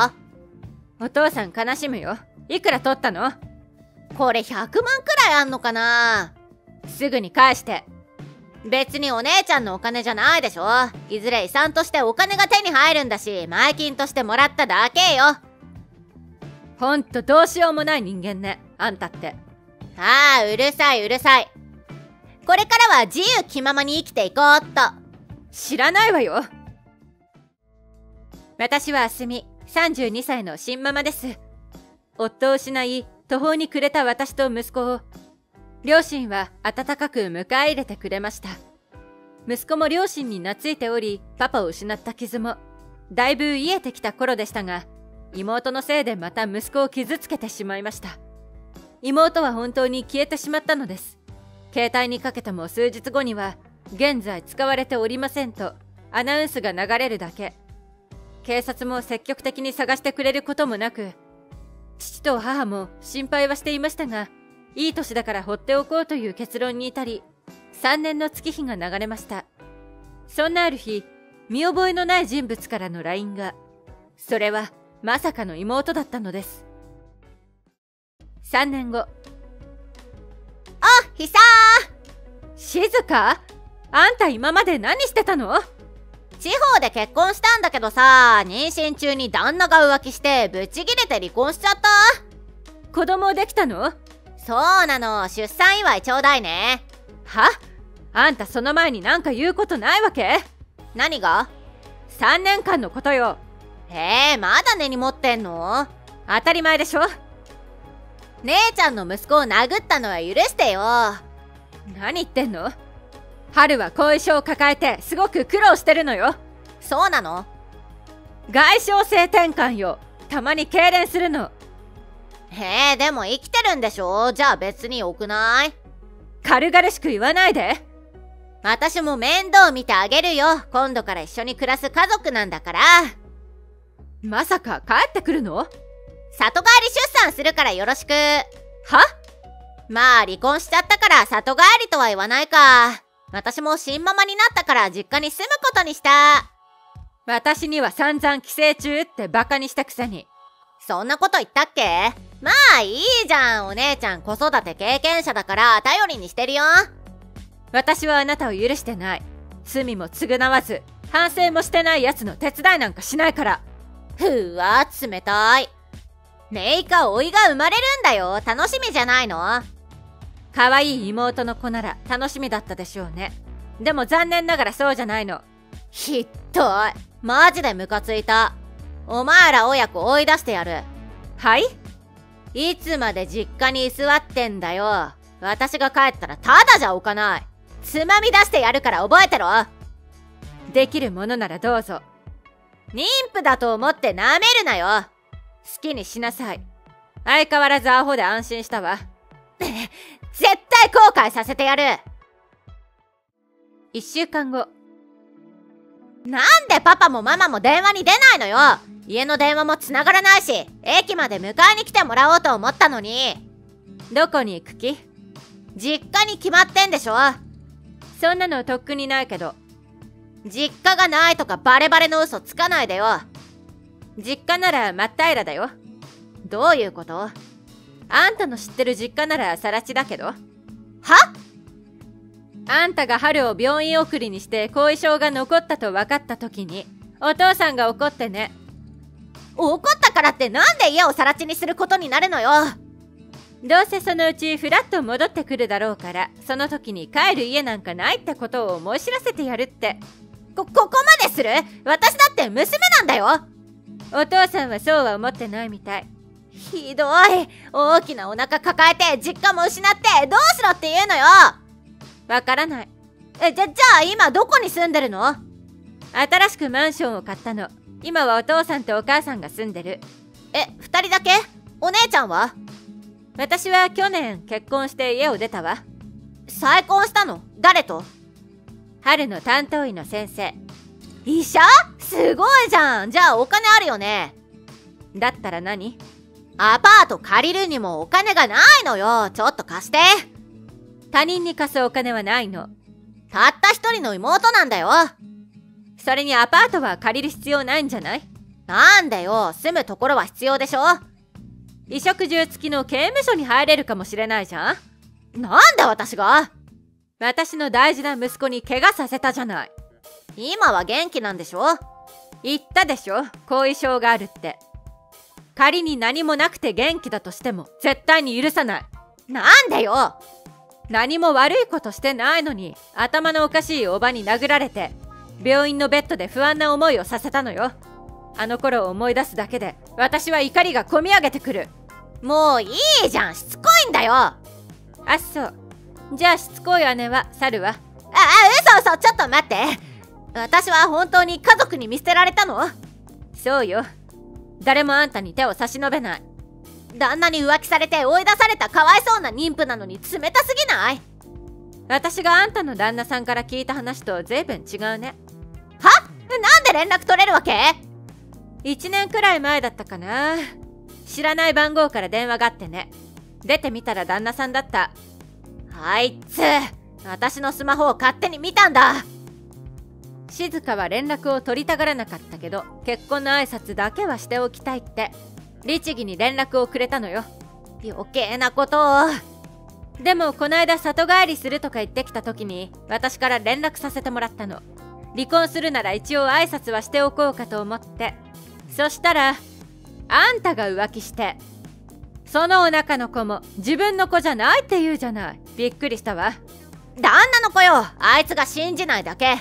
お父さん悲しむよ。いくら取ったの？ これ100万くらいあんのかな。 すぐに返して。 別にお姉ちゃんのお金じゃないでしょ。いずれ遺産としてお金が手に入るんだし、前金としてもらっただけよ。 ほんとどうしようもない人間ね、あんたって。 ああ、うるさいうるさい。これからは自由気ままに生きていこうっと。 知らないわよ。私はあすみ、32歳の新ママです。夫を失い、途方に暮れた私と息子を、両親は温かく迎え入れてくれました。息子も両親に懐いており、パパを失った傷も、だいぶ癒えてきた頃でしたが、妹のせいでまた息子を傷つけてしまいました。妹は本当に消えてしまったのです。携帯にかけても数日後には、 現在使われておりませんとアナウンスが流れるだけ。警察も積極的に探してくれることもなく、父と母も心配はしていましたが、いい年だから放っておこうという結論に至り、3年の月日が流れました。そんなある日、見覚えのない人物からの LINE が。それはまさかの妹だったのです。3年後。 ひさ静香？あんた今まで何してたの？ 地方で結婚したんだけどさ、妊娠中に旦那が浮気してブチギレて離婚しちゃった。 子供できたの？ そうなの、出産祝いちょうだいね。 は？あんたその前になんか言うことないわけ？ 何が ？3年間のことよ。 まだ根に持ってんの？ 当たり前でしょ。 姉ちゃんの息子を殴ったのは許してよ。 何言ってんの？春は後遺症を抱えてすごく苦労してるのよ。 そうなの？ 外傷性転換よ。たまに痙攣するの。 でも生きてるんでしょ？じゃあ別によくない？ 軽々しく言わないで。 私も面倒見てあげるよ。今度から一緒に暮らす家族なんだから。 まさか帰ってくるの？ 里帰り出産するからよろしく。 は？ まあ離婚しちゃったから里帰りとは言わないか。私も新ママになったから実家に住むことにした。 私には散々寄生虫ってバカにしたくせに。 そんなこと言ったっけ？まあいいじゃん。お姉ちゃん子育て経験者だから頼りにしてるよ。 私はあなたを許してない。罪も償わず反省もしてない奴の手伝いなんかしないから。 ふわ冷たい。メイカおいが生まれるんだよ。楽しみじゃないの？ 可愛い妹の子なら楽しみだったでしょうね。でも残念ながらそうじゃないの。 ひっどい。マジでムカついた。お前ら親子追い出してやる。 はい？ いつまで実家に居座ってんだよ。私が帰ったらただじゃおかない。つまみ出してやるから覚えてろ。 できるものならどうぞ。 妊婦だと思って舐めるなよ。 好きにしなさい。相変わらずアホで安心したわ。 絶対後悔させてやる。 1週間後。 なんでパパもママも電話に出ないのよ。家の電話も繋がらないし、駅まで迎えに来てもらおうと思ったのに。 どこに行く気？ 実家に決まってんでしょ。 そんなのとっくにないけど。 実家がないとかバレバレの嘘つかないでよ。 実家なら真っ平らだよ。 どういうこと？ あんたの知ってる実家なら更地だけど。 は？ あんたが春を病院送りにして後遺症が残ったと分かった時にお父さんが怒ってね。 怒ったからってなんで家を更地にすることになるのよ。 どうせそのうちフラッと戻ってくるだろうから、その時に帰る家なんかないってことを思い知らせてやるって。 ここまでする？私だって娘なんだよ。 お父さんはそうは思ってないみたい。 ひどい。大きなお腹抱えて実家も失ってどうしろって言うのよ。 わからない。 じゃあ今どこに住んでるの？ 新しくマンションを買ったの。今はお父さんとお母さんが住んでる。 2人だけ？お姉ちゃんは？ 私は去年結婚して家を出たわ。 再婚したの？誰と？ 春の担当医の先生。 医者？すごいじゃん。じゃあお金あるよね。 だったら何？ アパート借りるにもお金がないのよ。ちょっと貸して。 他人に貸すお金はないの。 たった一人の妹なんだよ。 それにアパートは借りる必要ないんじゃない？ なんだよ。住むところは必要でしょ。 衣食住付きの刑務所に入れるかもしれないじゃん。 なんで私が？ 私の大事な息子に怪我させたじゃない。 今は元気なんでしょ？ 言ったでしょ、後遺症があるって。仮に何もなくて元気だとしても絶対に許さない。 なんでよ。 何も悪いことしてないのに頭のおかしいおばに殴られて病院のベッドで不安な思いをさせたのよ。あの頃を思い出すだけで私は怒りがこみ上げてくる。 もういいじゃん。しつこいんだよ。 あ、そう。じゃあしつこい姉は去るわ。 嘘ちょっと待って。私は本当に家族に見捨てられたの？ そうよ。誰もあんたに手を差し伸べない。 旦那に浮気されて追い出されたかわいそうな妊婦なのに冷たすぎない？ 私があんたの旦那さんから聞いた話と随分違うね。 は？なんで連絡取れるわけ ？1年くらい前だったかな。知らない番号から電話があってね。出てみたら旦那さんだった。 あいつ、私のスマホを勝手に見たんだ。 静香は連絡を取りたがらなかったけど、結婚の挨拶だけはしておきたいって律儀に連絡をくれたのよ。 余計なことを。 でもこないだ里帰りするとか言ってきた時に私から連絡させてもらったの。離婚するなら一応挨拶はしておこうかと思って。そしたらあんたが浮気して、そのお腹の子も自分の子じゃないって言うじゃない。びっくりしたわ。 旦那の子よ。あいつが信じないだけ。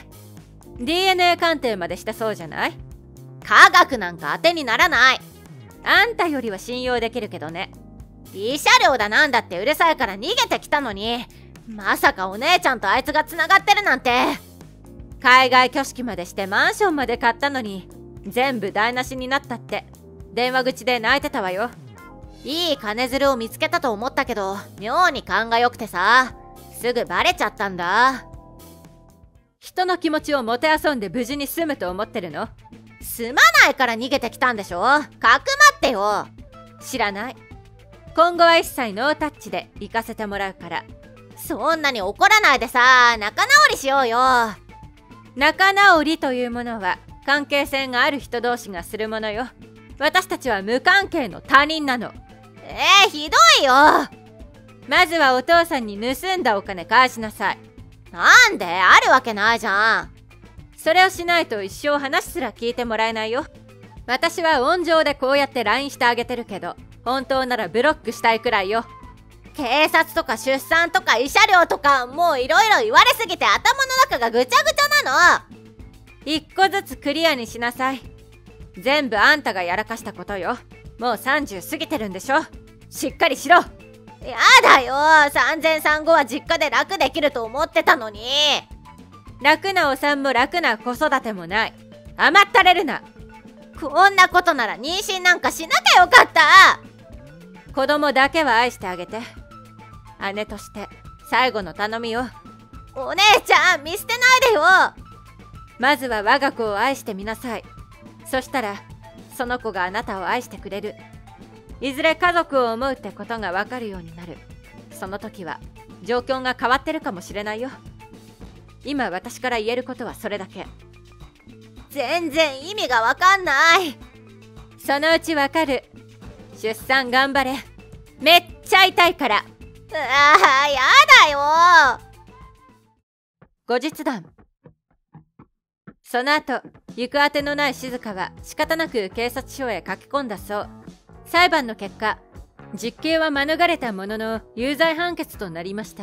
DNA 鑑定までしてそうじゃない。 科学なんか当てにならない。 あんたよりは信用できるけどね。 慰謝料だなんだってうるさいから逃げてきたのに、まさかお姉ちゃんとあいつが繋がってるなんて。 海外挙式までしてマンションまで買ったのに全部台無しになったって電話口で泣いてたわよ。 いい金づるを見つけたと思ったけど、妙に勘が良くてさ、すぐバレちゃったんだ。 人の気持ちをもてあそんで無事に済むと思ってるの？ 済まないから逃げてきたんでしょ。かくまってよ。 知らない。今後は一切ノータッチで行かせてもらうから。 そんなに怒らないでさ、仲直りしようよ。 仲直りというものは関係性がある人同士がするものよ。私たちは無関係の他人なの。 ひどいよ。 まずはお父さんに盗んだお金返しなさい。 なんで？あるわけないじゃん。 それをしないと一生話すら聞いてもらえないよ。私は温情でこうやって LINE してあげてるけど、本当ならブロックしたいくらいよ。 警察とか出産とか慰謝料とか、もういろいろ言われすぎて頭の中がぐちゃぐちゃなの。 一個ずつクリアにしなさい。全部あんたがやらかしたことよ。もう30過ぎてるんでしょ。しっかりしろ。 やだよ。産前産後は実家で楽できると思ってたのに。 楽なお産も楽な子育てもない。甘ったれるな。 こんなことなら妊娠なんかしなきゃよかった。 子供だけは愛してあげて。姉として最後の頼みよ。 お姉ちゃん、見捨てないでよ。 まずは我が子を愛してみなさい。そしたらその子があなたを愛してくれる。いずれ家族を思うってことがわかるようになる。その時は状況が変わってるかもしれないよ。今私から言えることはそれだけ。 全然意味がわかんない。 そのうちわかる。出産頑張れ。めっちゃ痛いから。 やだよ。 後日談。その後、行くあてのない静香は仕方なく警察署へ書き込んだそう。裁判の結果、実刑は免れたものの有罪判決となりました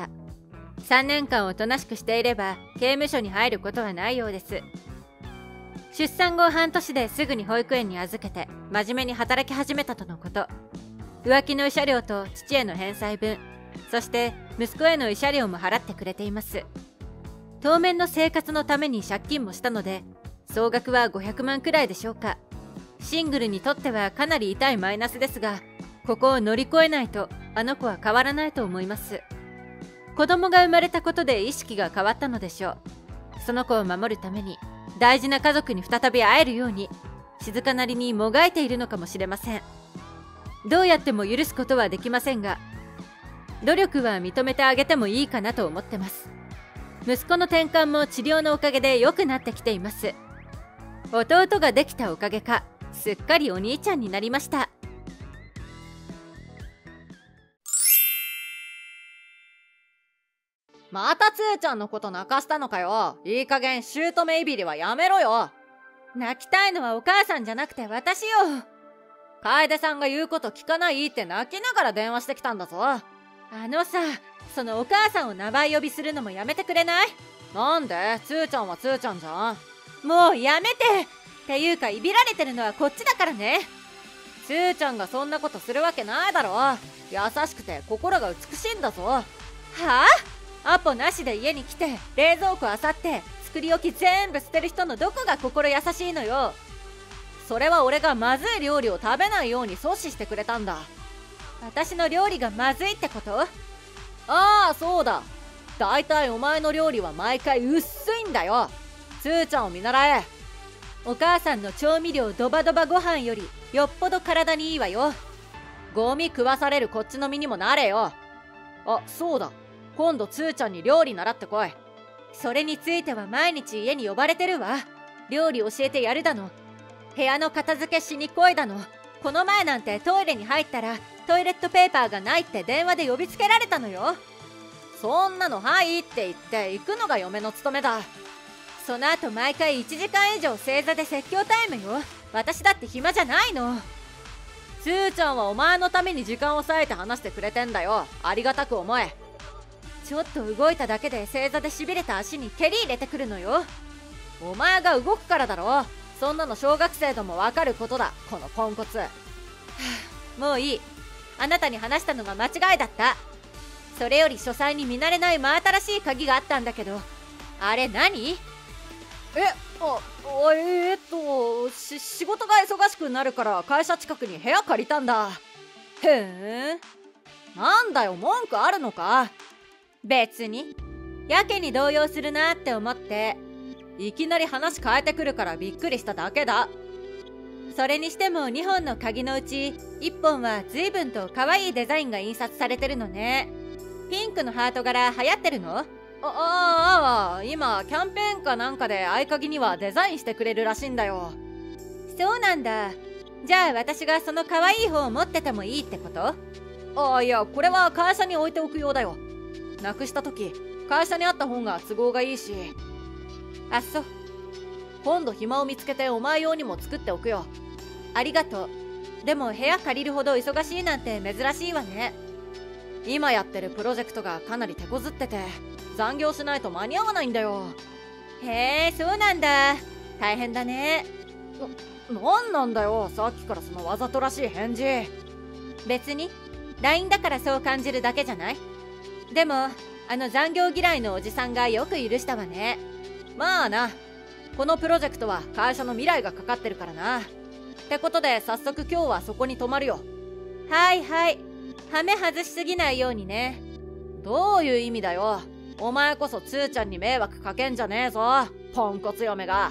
。3年間おとなしくしていれば刑務所に入ることはないようです。出産後半年ですぐに保育園に預けて真面目に働き始めたとのこと。浮気の慰謝料と父への返済分、そして息子への慰謝料も払ってくれています。当面の生活のために借金もしたので、総額は500万くらいでしょうか。シングルにとってはかなり痛いマイナスですが、ここを乗り越えないとあの子は変わらないと思います。子供が生まれたことで意識が変わったのでしょう。その子を守るために大事な家族に再び会えるように静かなりにもがいているのかもしれません。どうやっても許すことはできませんが、努力は認めてあげてもいいかなと思ってます。息子の転換も治療のおかげで良くなってきています。弟ができたおかげか、すっかりお兄ちゃんになりました。 またつーちゃんのこと泣かしたのかよ。いい加減姑いびりはやめろよ。 泣きたいのはお母さんじゃなくて私よ。 楓さんが言うこと聞かないって泣きながら電話してきたんだぞ。 そのお母さんを名前呼びするのもやめてくれない？ なんで？つーちゃんはつーちゃんじゃん。 もうやめて。っていうかいびられてるのはこっちだからね。 つーちゃんがそんなことするわけないだろ。優しくて心が美しいんだぞ。 はあ？アポなしで家に来て冷蔵庫あさって作り置き全部捨てる人のどこが心優しいのよ。 それは俺がまずい料理を食べないように阻止してくれたんだ。 私の料理がまずいってこと？ ああ、そうだ。 だいたいお前の料理は毎回薄いんだよ。つーちゃんを見習え。 お母さんの調味料ドバドバご飯よりよっぽど体にいいわよ。 ゴミ食わされるこっちの身にもなれよ。あ、そうだ、今度つーちゃんに料理習ってこい。 それについては毎日家に呼ばれてるわ。料理教えてやるだの、部屋の片付けしに来いだの。この前なんてトイレに入ったらトイレットペーパーがないって電話で呼びつけられたのよ。 そんなのはいって言って行くのが嫁の務めだ。 その後毎回1時間以上正座で説教タイムよ。私だって暇じゃないの。 つーちゃんはお前のために時間を割いて話してくれてんだよ。ありがたく思え。 ちょっと動いただけで正座でしびれた足に蹴り入れてくるのよ。 お前が動くからだろ。そんなの小学生でもわかることだ、このポンコツ。 もういい。あなたに話したのが間違いだった。それより書斎に見慣れない真新しい鍵があったんだけど、あれ何？ 仕事が忙しくなるから会社近くに部屋借りたんだ。 へん。 なんだよ、文句あるのか？ 別に。やけに動揺するなって思って。 いきなり話変えてくるからびっくりしただけだ。 それにしても2本の鍵のうち1本は随分と可愛いデザインが印刷されてるのね。ピンクのハート柄流行ってるの？ 今キャンペーンかなんかで合鍵にはデザインしてくれるらしいんだよ。 そうなんだ。じゃあ私がその可愛い方を持っててもいいってこと？ いや、これは会社に置いておくようだよ。なくした時会社にあった方が都合がいいし。 あっそ。 今度暇を見つけてお前用にも作っておくよ。 ありがとう。でも部屋借りるほど忙しいなんて珍しいわね。 今やってるプロジェクトがかなり手こずってて残業しないと間に合わないんだよ。 へえ、そうなんだ。大変だね。 なんなんだよ、さっきからそのわざとらしい返事。 別に LINE だからそう感じるだけじゃない？でもあの残業嫌いのおじさんがよく許したわね。 まあな、このプロジェクトは会社の未来がかかってるからな。ってことで早速今日はそこに泊まるよ。 はいはい。ハメ外しすぎないようにね。 どういう意味だよ。お前こそつーちゃんに迷惑かけんじゃねえぞ、ポンコツ嫁が。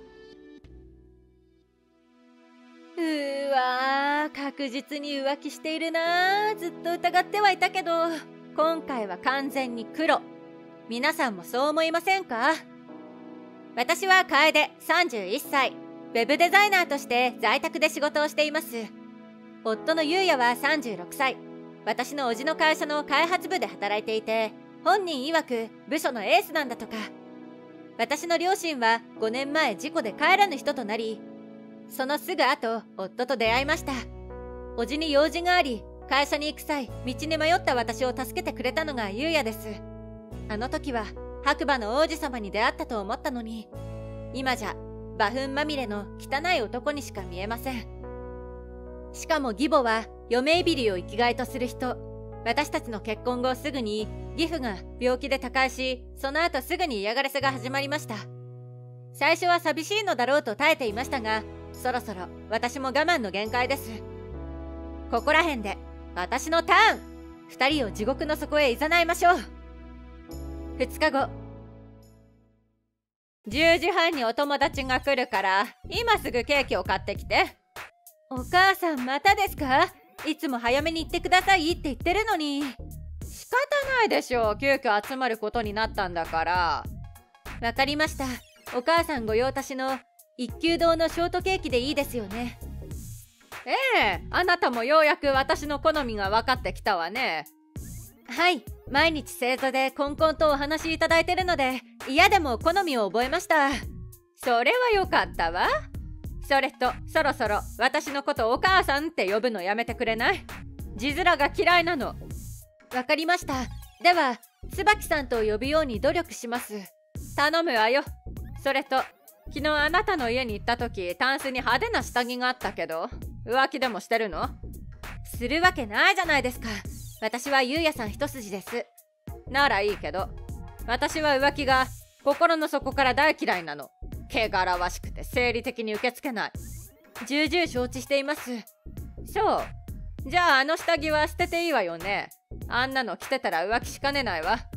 確実に浮気しているな。ずっと疑ってはいたけど今回は完全に黒。皆さんもそう思いませんか？私は楓、31歳。ウェブデザイナーとして在宅で仕事をしています。夫の優也は36歳。私の叔父の会社の開発部で働いていて、本人曰く部署のエースなんだとか。私の両親は5年前事故で帰らぬ人となり、そのすぐ後、夫と出会いました。叔父に用事があり、会社に行く際、道に迷った私を助けてくれたのが優也です。あの時は白馬の王子様に出会ったと思ったのに、今じゃ馬糞まみれの汚い男にしか見えません。しかも義母は嫁いびりを生きがいとする人。私たちの結婚後すぐに義父が病気で他界し、その後すぐに嫌がらせが始まりました。最初は寂しいのだろうと耐えていましたが、そろそろ私も我慢の限界です。ここら辺で私のターン。2人を地獄の底へ誘いましょう。2日後、10時半にお友達が来るから今すぐケーキを買ってきて。お母さんまたですか？いつも早めに行ってくださいって言ってるのに。 仕方ないでしょう、急遽集まることになったんだから。 わかりました。お母さん御用達の一休堂のショートケーキでいいですよね。 ええ、あなたもようやく私の好みが分かってきたわね。 はい、毎日正座でコンコンとお話しいただいてるので、嫌でも好みを覚えました。 それはよかったわ。それとそろそろ私のことお母さんって呼ぶのやめてくれない？字面が嫌いなの。 わかりました。では椿さんと呼ぶように努力します。 頼むわよ。それと昨日あなたの家に行った時、タンスに派手な下着があったけど、浮気でもしてるの？ するわけないじゃないですか。私は優也さん一筋です。 ならいいけど、私は浮気が心の底から大嫌いなの。汚らわしくて生理的に受け付けない。 重々承知しています。 そう。じゃああの下着は捨てていいわよね。あんなの着てたら浮気しかねないわ。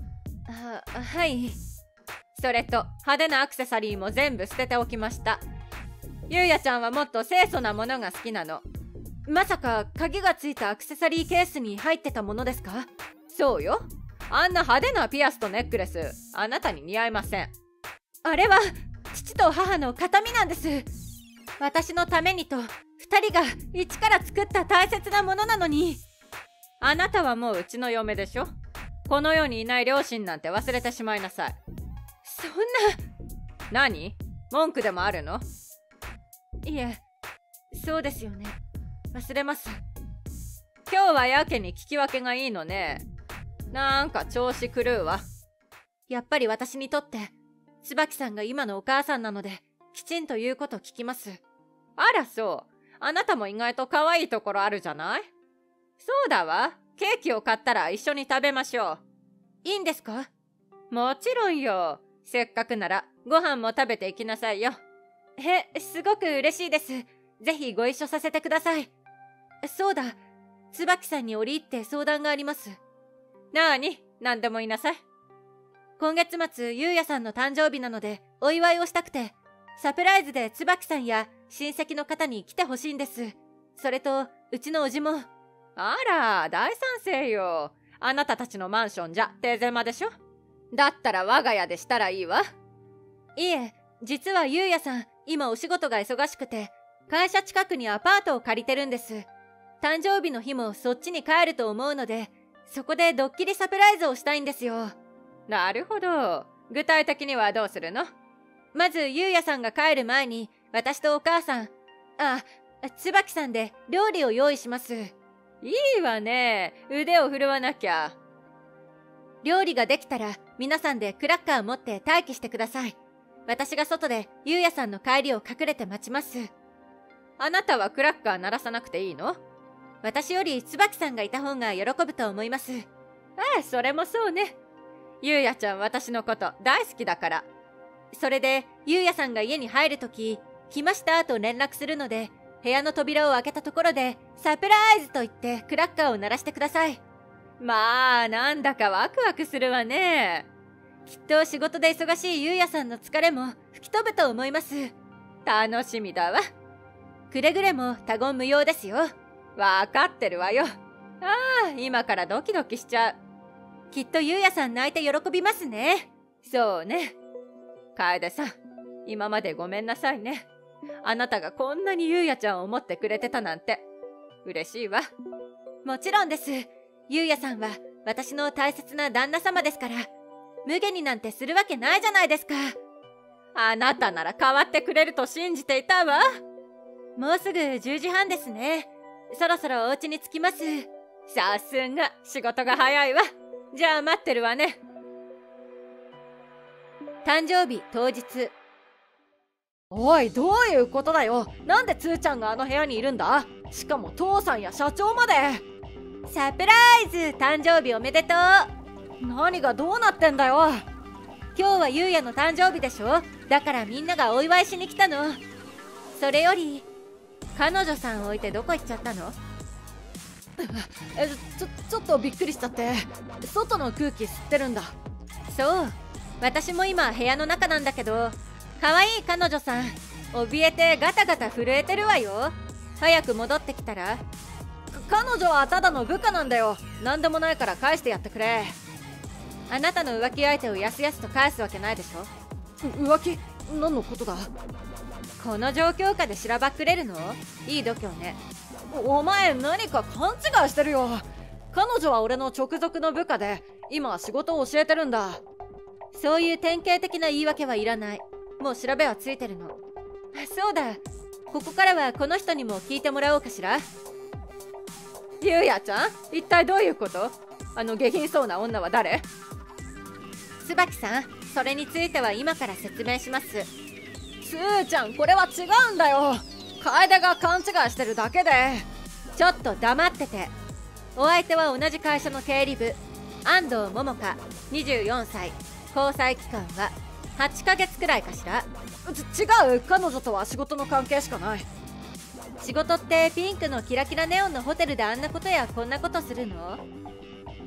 はい。それと派手なアクセサリーも全部捨てておきました。ゆうやちゃんはもっと清楚なものが好きなの。まさか鍵がついたアクセサリーケースに入ってたものですか？そうよ。あんな派手なピアスとネックレス、あなたに似合いません。あれは父と母の形見なんです。私のためにと2人が一から作った大切なものなのに。あなたはもううちの嫁でしょ。この世にいない両親なんて忘れてしまいなさい。そんな。何？文句でもあるの？いえ、そうですよね。忘れます。今日はやけに聞き分けがいいのね。なんか調子狂うわ。やっぱり私にとって椿さんが今のお母さんなので、きちんと言うこと聞きます。あらそう。あなたも意外と可愛いところあるじゃない？そうだわ。ケーキを買ったら一緒に食べましょう。いいんですか？もちろんよ。せっかくならご飯も食べていきなさいよ。すごく嬉しいです。ぜひご一緒させてください。そうだ、椿さんに折り入って相談があります。なに？何でも言いなさい。今月末、ゆうやさんの誕生日なのでお祝いをしたくて、サプライズで椿さんや親戚の方に来てほしいんです。それと、うちのおじも。あら、大賛成よ。あなたたちのマンションじゃ手狭でしょ。だったら我が家でしたらいいわ。いえ、実はゆうやさん、今お仕事が忙しくて、会社近くにアパートを借りてるんです。誕生日の日もそっちに帰ると思うので、そこでドッキリサプライズをしたいんですよ。なるほど。具体的にはどうするの？まず、ゆうやさんが帰る前に、私とお母さん、椿さんで料理を用意します。いいわね。腕を振るわなきゃ。料理ができたら、皆さんでクラッカー持って待機してください。私が外でゆうやさんの帰りを隠れて待ちます。あなたはクラッカー鳴らさなくていいの？私より椿さんがいた方が喜ぶと思います。それもそうね。ゆうやちゃん私のこと大好きだから。それで、ゆうやさんが家に入るとき、来ましたと連絡するので、部屋の扉を開けたところで、サプライズと言ってクラッカーを鳴らしてください。まあ、なんだかワクワクするわね。きっと仕事で忙しいゆうやさんの疲れも吹き飛ぶと思います。楽しみだわ。くれぐれも他言無用ですよ。わかってるわよ。今からドキドキしちゃう。きっとゆうやさん泣いて喜びますね。そうね。楓さん、今までごめんなさいね。あなたがこんなにゆうやちゃんを思ってくれてたなんて。嬉しいわ。もちろんです。ゆうやさんは私の大切な旦那様ですから、無下になんてするわけないじゃないですか。あなたなら変わってくれると信じていたわ。もうすぐ10時半ですね。そろそろお家に着きます。さすが、仕事が早いわ。じゃあ待ってるわね。誕生日当日。おい、どういうことだよ。なんでつーちゃんがあの部屋にいるんだ？しかも父さんや社長まで。サプライズ、誕生日おめでとう。何がどうなってんだよ。今日はゆうやの誕生日でしょ。だからみんながお祝いしに来たの。それより、彼女さん置いてどこ行っちゃったの？ちょっとびっくりしちゃって。外の空気吸ってるんだ。そう、私も今部屋の中なんだけど、可愛い彼女さん怯えてガタガタ震えてるわよ。早く戻ってきたら。彼女はただの部下なんだよ。何でもないから返してやってくれ。あなたの浮気相手をやすやすと返すわけないでしょ。浮気？何のことだ？この状況下でしらばっくれるの？いい度胸ね。お前何か勘違いしてるよ。彼女は俺の直属の部下で、今は仕事を教えてるんだ。そういう典型的な言い訳はいらない。もう調べはついてるの。そうだ、ここからはこの人にも聞いてもらおうかしら。ゆうやちゃん、一体どういうこと？あの下品そうな女は誰？椿さん、それについては今から説明します。つーちゃん、これは違うんだよ。楓が勘違いしてるだけで。ちょっと黙ってて。お相手は同じ会社の経理部、安藤桃香、24歳。交際期間は8ヶ月くらいかしら。違う、彼女とは仕事の関係しかない。仕事ってピンクのキラキラネオンのホテルであんなことやこんなことするの？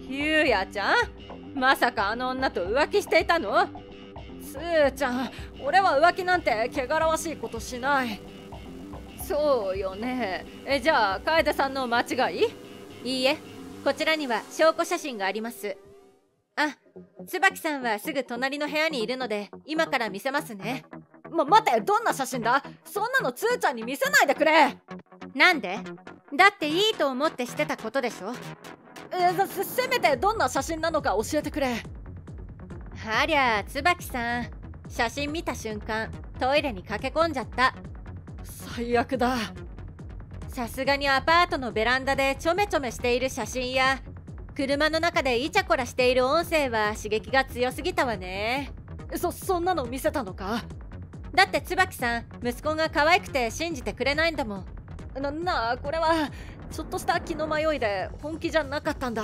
ゆうやちゃん、まさかあの女と浮気していたの？つーちゃん、俺は浮気なんて汚らわしいことしない。そうよね。じゃあ楓さんの間違い？ いいえ、こちらには証拠写真があります。あ、椿さんはすぐ隣の部屋にいるので今から見せますね。 待って、どんな写真だ？そんなのつーちゃんに見せないでくれ。 なんで？だっていいと思ってしてたことでしょ。 せめてどんな写真なのか教えてくれ。 はりゃ、椿さん、写真見た瞬間トイレに駆け込んじゃった。 最悪だ。 さすがにアパートのベランダでちょめちょめしている写真や車の中でイチャコラしている音声は刺激が強すぎたわね。 そんなの見せたのか？ だって椿さん、息子が可愛くて信じてくれないんだもん。 これはちょっとした気の迷いで本気じゃなかったんだ。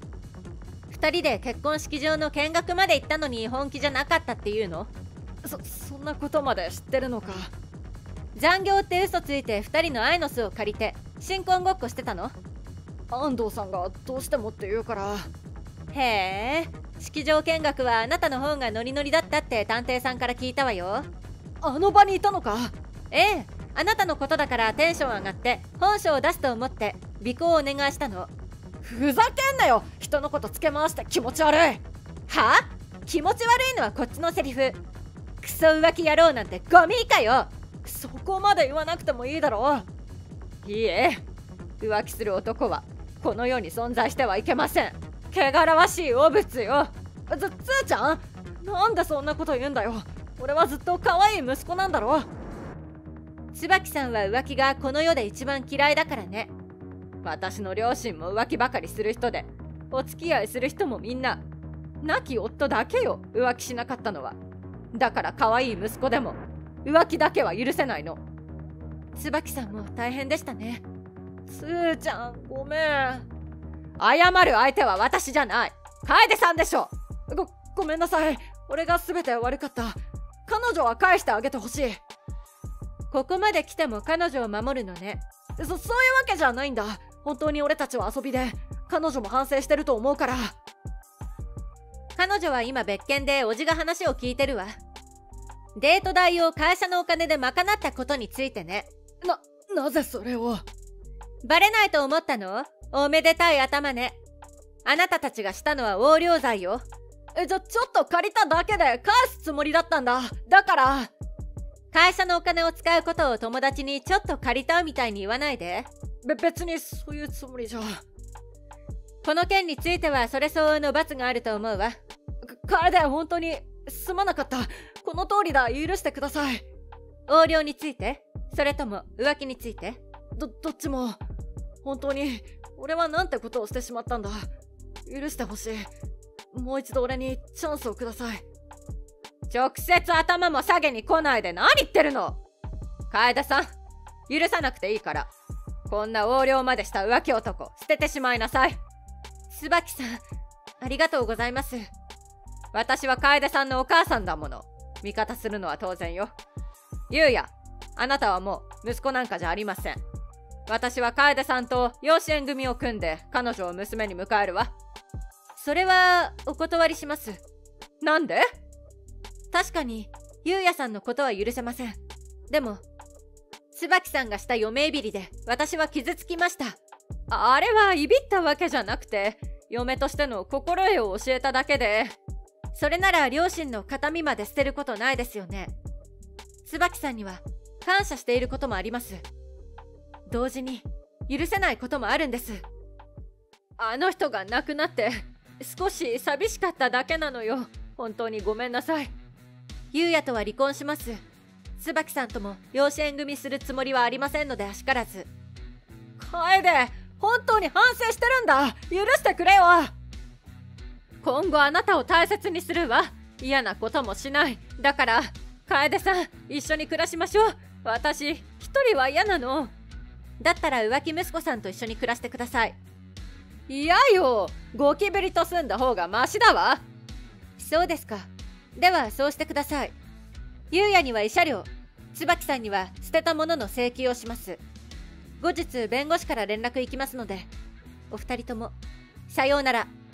2人で結婚式場の見学まで行ったのに本気じゃなかったっていうの？ そんなことまで知ってるのか。 残業って嘘ついて2人の愛の巣を借りて新婚ごっこしてたの？ 安藤さんがどうしてもって言うから。 へえ、式場見学はあなたの方がノリノリだったって探偵さんから聞いたわよ。 あの場にいたのか？ ええ、あなたのことだからテンション上がって本性を出すと思って尾行をお願いしたの。 ふざけんなよ、人のことつけ回して気持ち悪い。 はあ？気持ち悪いのはこっちのセリフ。クソ浮気野郎なんてゴミかよ。 そこまで言わなくてもいいだろう。いいえ、浮気する男はこの世に存在してはいけません。汚らわしい汚物よ。つーちゃん、なんでそんなこと言うんだよ。俺はずっと可愛い息子なんだろ。 椿さんは浮気がこの世で一番嫌いだからね。 私の両親も浮気ばかりする人で、お付き合いする人もみんな亡き夫だけよ、浮気しなかったのは。だから可愛い息子でも浮気だけは許せないの。 椿さんも大変でしたね。 つーちゃん、ごめん。謝る相手は私じゃない、楓さんでしょ。ごめんなさい、俺が全て悪かった。彼女は返してあげてほしい。 ここまで来ても彼女を守るのね。 そういうわけじゃないんだ。本当に俺たちは遊びで、彼女も反省してると思うから。 彼女は今別件でおじが話を聞いてるわ。デート代を会社のお金で賄ったことについてね。 なぜそれを？ バレないと思ったの？おめでたい頭ね。あなたたちがしたのは横領罪よ。 ちょっと借りただけで返すつもりだったんだ。だから会社のお金を使うことを友達にちょっと借りたみたいに言わないで。 別にそういうつもりじゃ。 この件についてはそれ相応の罰があると思うわ。 楓、本当にすまなかった。この通りだ、許してください。 横領について？それとも浮気について？ どっちも。本当に俺はなんてことをしてしまったんだ。許してほしい。もう一度俺にチャンスをください。 直接頭も下げに来ないで何言ってるの？楓さん、許さなくていいから。こんな横領までした浮気男捨ててしまいなさい。椿さん、ありがとうございます。私は楓さんのお母さんだもの。味方するのは当然よ。ゆうや、あなたはもう息子なんかじゃありません。私は楓さんと養子縁組を組んで彼女を娘に迎えるわ。それはお断りします。なんで？確かにゆうやさんのことは許せません。でも椿さんがした嫁いびりで私は傷つきました。あれはいびったわけじゃなくて、嫁としての心得を教えただけで。それなら両親の形見まで捨てることないですよね。椿さんには感謝していることもあります。同時に許せないこともあるんです。あの人が亡くなって少し寂しかっただけなのよ。本当にごめんなさい。ゆうやとは離婚します。椿さんとも養子縁組するつもりはありませんのであしからず。 楓、本当に反省してるんだ。許してくれよ。 今後あなたを大切にするわ。嫌なこともしない。だから楓さん、一緒に暮らしましょう。私一人は嫌なの。だったら浮気息子さんと一緒に暮らしてください。 嫌よ、ゴキブリと住んだ方がマシだわ。 そうですか。ではそうしてください。ゆうやには慰謝料、椿さんには捨てたものの請求をします。後日弁護士から連絡行きますので、お二人ともさようなら。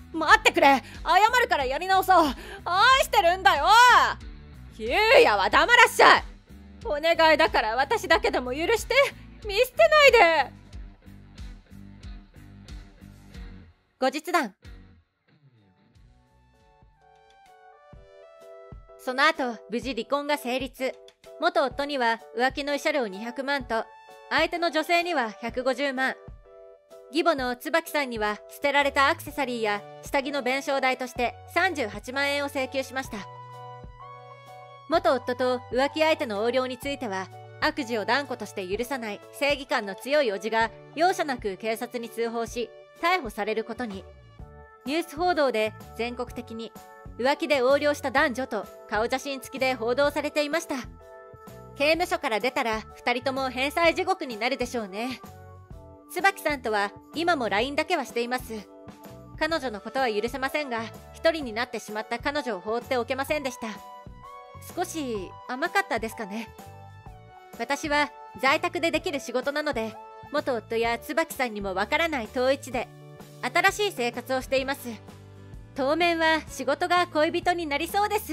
待ってくれ。謝るからやり直そう。愛してるんだよ。ゆうやは黙らっしゃい。お願いだから私だけでも許して。見捨てないで。後日談。その後、無事離婚が成立。元夫には浮気の慰謝料200万と、相手の女性には150万。義母の椿さんには捨てられたアクセサリーや下着の弁償代として38万円を請求しました。元夫と浮気相手の横領については、悪事を断固として許さない正義感の強い叔父が容赦なく警察に通報し、逮捕されることに。ニュース報道で全国的に浮気で横領した男女と顔写真付きで報道されていました。刑務所から出たら2人とも返済地獄になるでしょうね。椿さんとは今も LINE だけはしています。彼女のことは許せませんが、一人になってしまった彼女を放っておけませんでした。少し甘かったですかね。私は在宅でできる仕事なので、元夫や椿さんにもわからない遠い地で新しい生活をしています。当面は仕事が恋人になりそうです。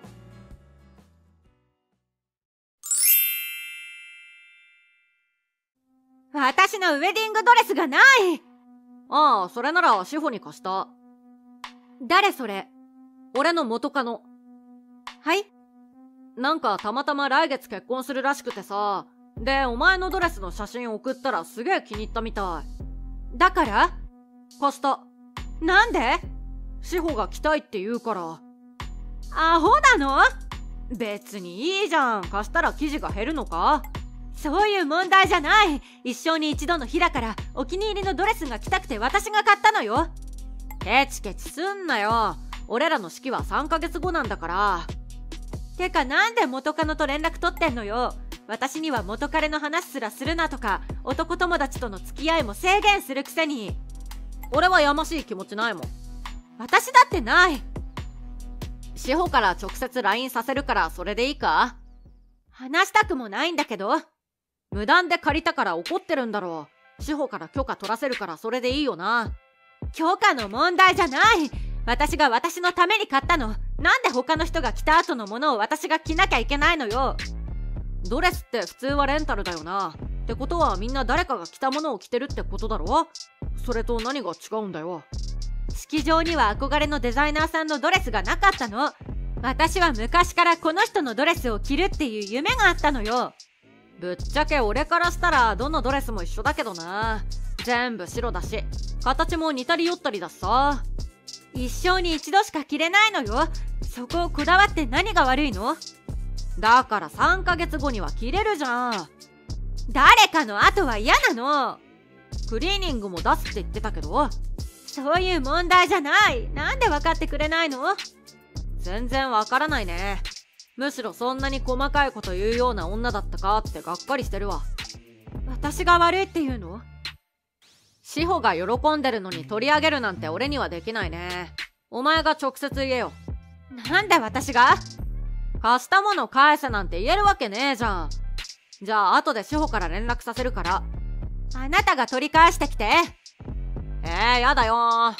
私のウェディングドレスがない。 ああ、それなら志保に貸した。 誰それ？ 俺の元カノ。 はい？ なんかたまたま来月結婚するらしくてさ。で、お前のドレスの写真送ったらすげえ気に入ったみたい。 だから貸した。 なんで？ 志保が着たいって言うから。 アホなの？ 別にいいじゃん。貸したら生地が減るのか？ そういう問題じゃない。一生に一度の日だからお気に入りのドレスが着たくて私が買ったのよ。 ケチケチすんなよ。俺らの式は3ヶ月後なんだから。 てかなんで元カノと連絡取ってんのよ。私には元彼の話すらするなとか、男友達との付き合いも制限するくせに。 俺はやましい気持ちないもん。 私だってない。 志保から直接 LINE させるからそれでいいか？ 話したくもないんだけど。 無断で借りたから怒ってるんだろう。志保から許可取らせるからそれでいいよな。 許可の問題じゃない。私が私のために買ったの。なんで他の人が着た後のものを私が着なきゃいけないのよ。 ドレスって普通はレンタルだよな。ってことはみんな誰かが着たものを着てるってことだろ？それと何が違うんだよ。 式場には憧れのデザイナーさんのドレスがなかったの。私は昔からこの人のドレスを着るっていう夢があったのよ。 ぶっちゃけ俺からしたらどのドレスも一緒だけどな。全部白だし、形も似たり寄ったりだしさ。 一生に一度しか着れないのよ。そこをこだわって何が悪いの？ だから3ヶ月後には着れるじゃん。 誰かの後は嫌なの。 クリーニングも出すって言ってたけど。 そういう問題じゃない。なんで分かってくれないの？ 全然わからないね。むしろそんなに細かいこと言うような女だったかってがっかりしてるわ。 私が悪いって言うの？ 志保が喜んでるのに取り上げるなんて俺にはできないね。お前が直接言えよ。 なんで私が？ 貸したもの返せなんて言えるわけねえじゃん。じゃあ後で志保から連絡させるから。 あなたが取り返してきて。 やだよー。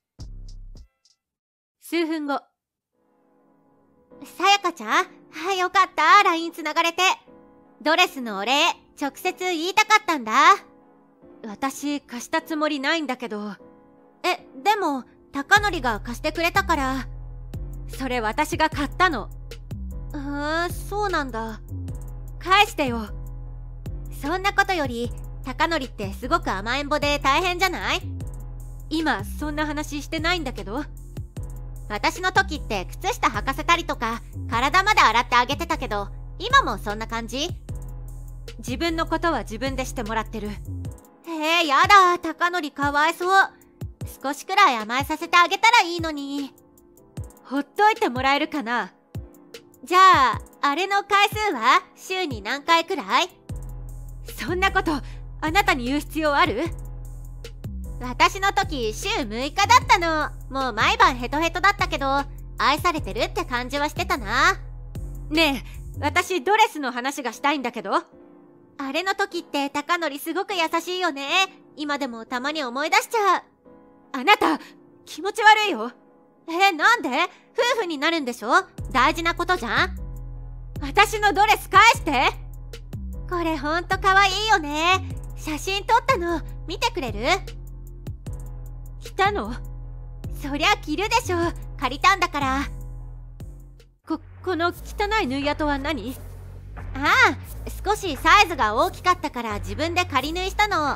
数分後。 さやかちゃん、はい、よかった。LINE つながれて。ドレスのお礼、直接言いたかったんだ。 私、貸したつもりないんだけど。 でも、高則が貸してくれたから。 それ私が買ったの。 そうなんだ。 返してよ。 そんなことより、高則ってすごく甘えん坊で大変じゃない？ 今、そんな話してないんだけど。 私の時って靴下履かせたりとか、体まで洗ってあげてたけど、今もそんな感じ？ 自分のことは自分でしてもらってる。 やだ、高則かわいそう。少しくらい甘えさせてあげたらいいのに。 ほっといてもらえるかな？ じゃあ、あれの回数は週に何回くらい？ そんなこと、あなたに言う必要ある？ 私の時週6日だったの。もう毎晩ヘトヘトだったけど、愛されてるって感じはしてたな。 ねえ、私ドレスの話がしたいんだけど。 あれの時って高則すごく優しいよね。今でもたまに思い出しちゃう。 あなた、 気持ち悪いよ。 なんで？夫婦になるんでしょ？大事なことじゃん。 私のドレス返して。 これほんとかわいいよね。写真撮ったの見てくれる？ 着たの？ そりゃ着るでしょ。借りたんだから。 この汚い縫い跡は何？ ああ、少しサイズが大きかったから自分で仮縫いしたの。は？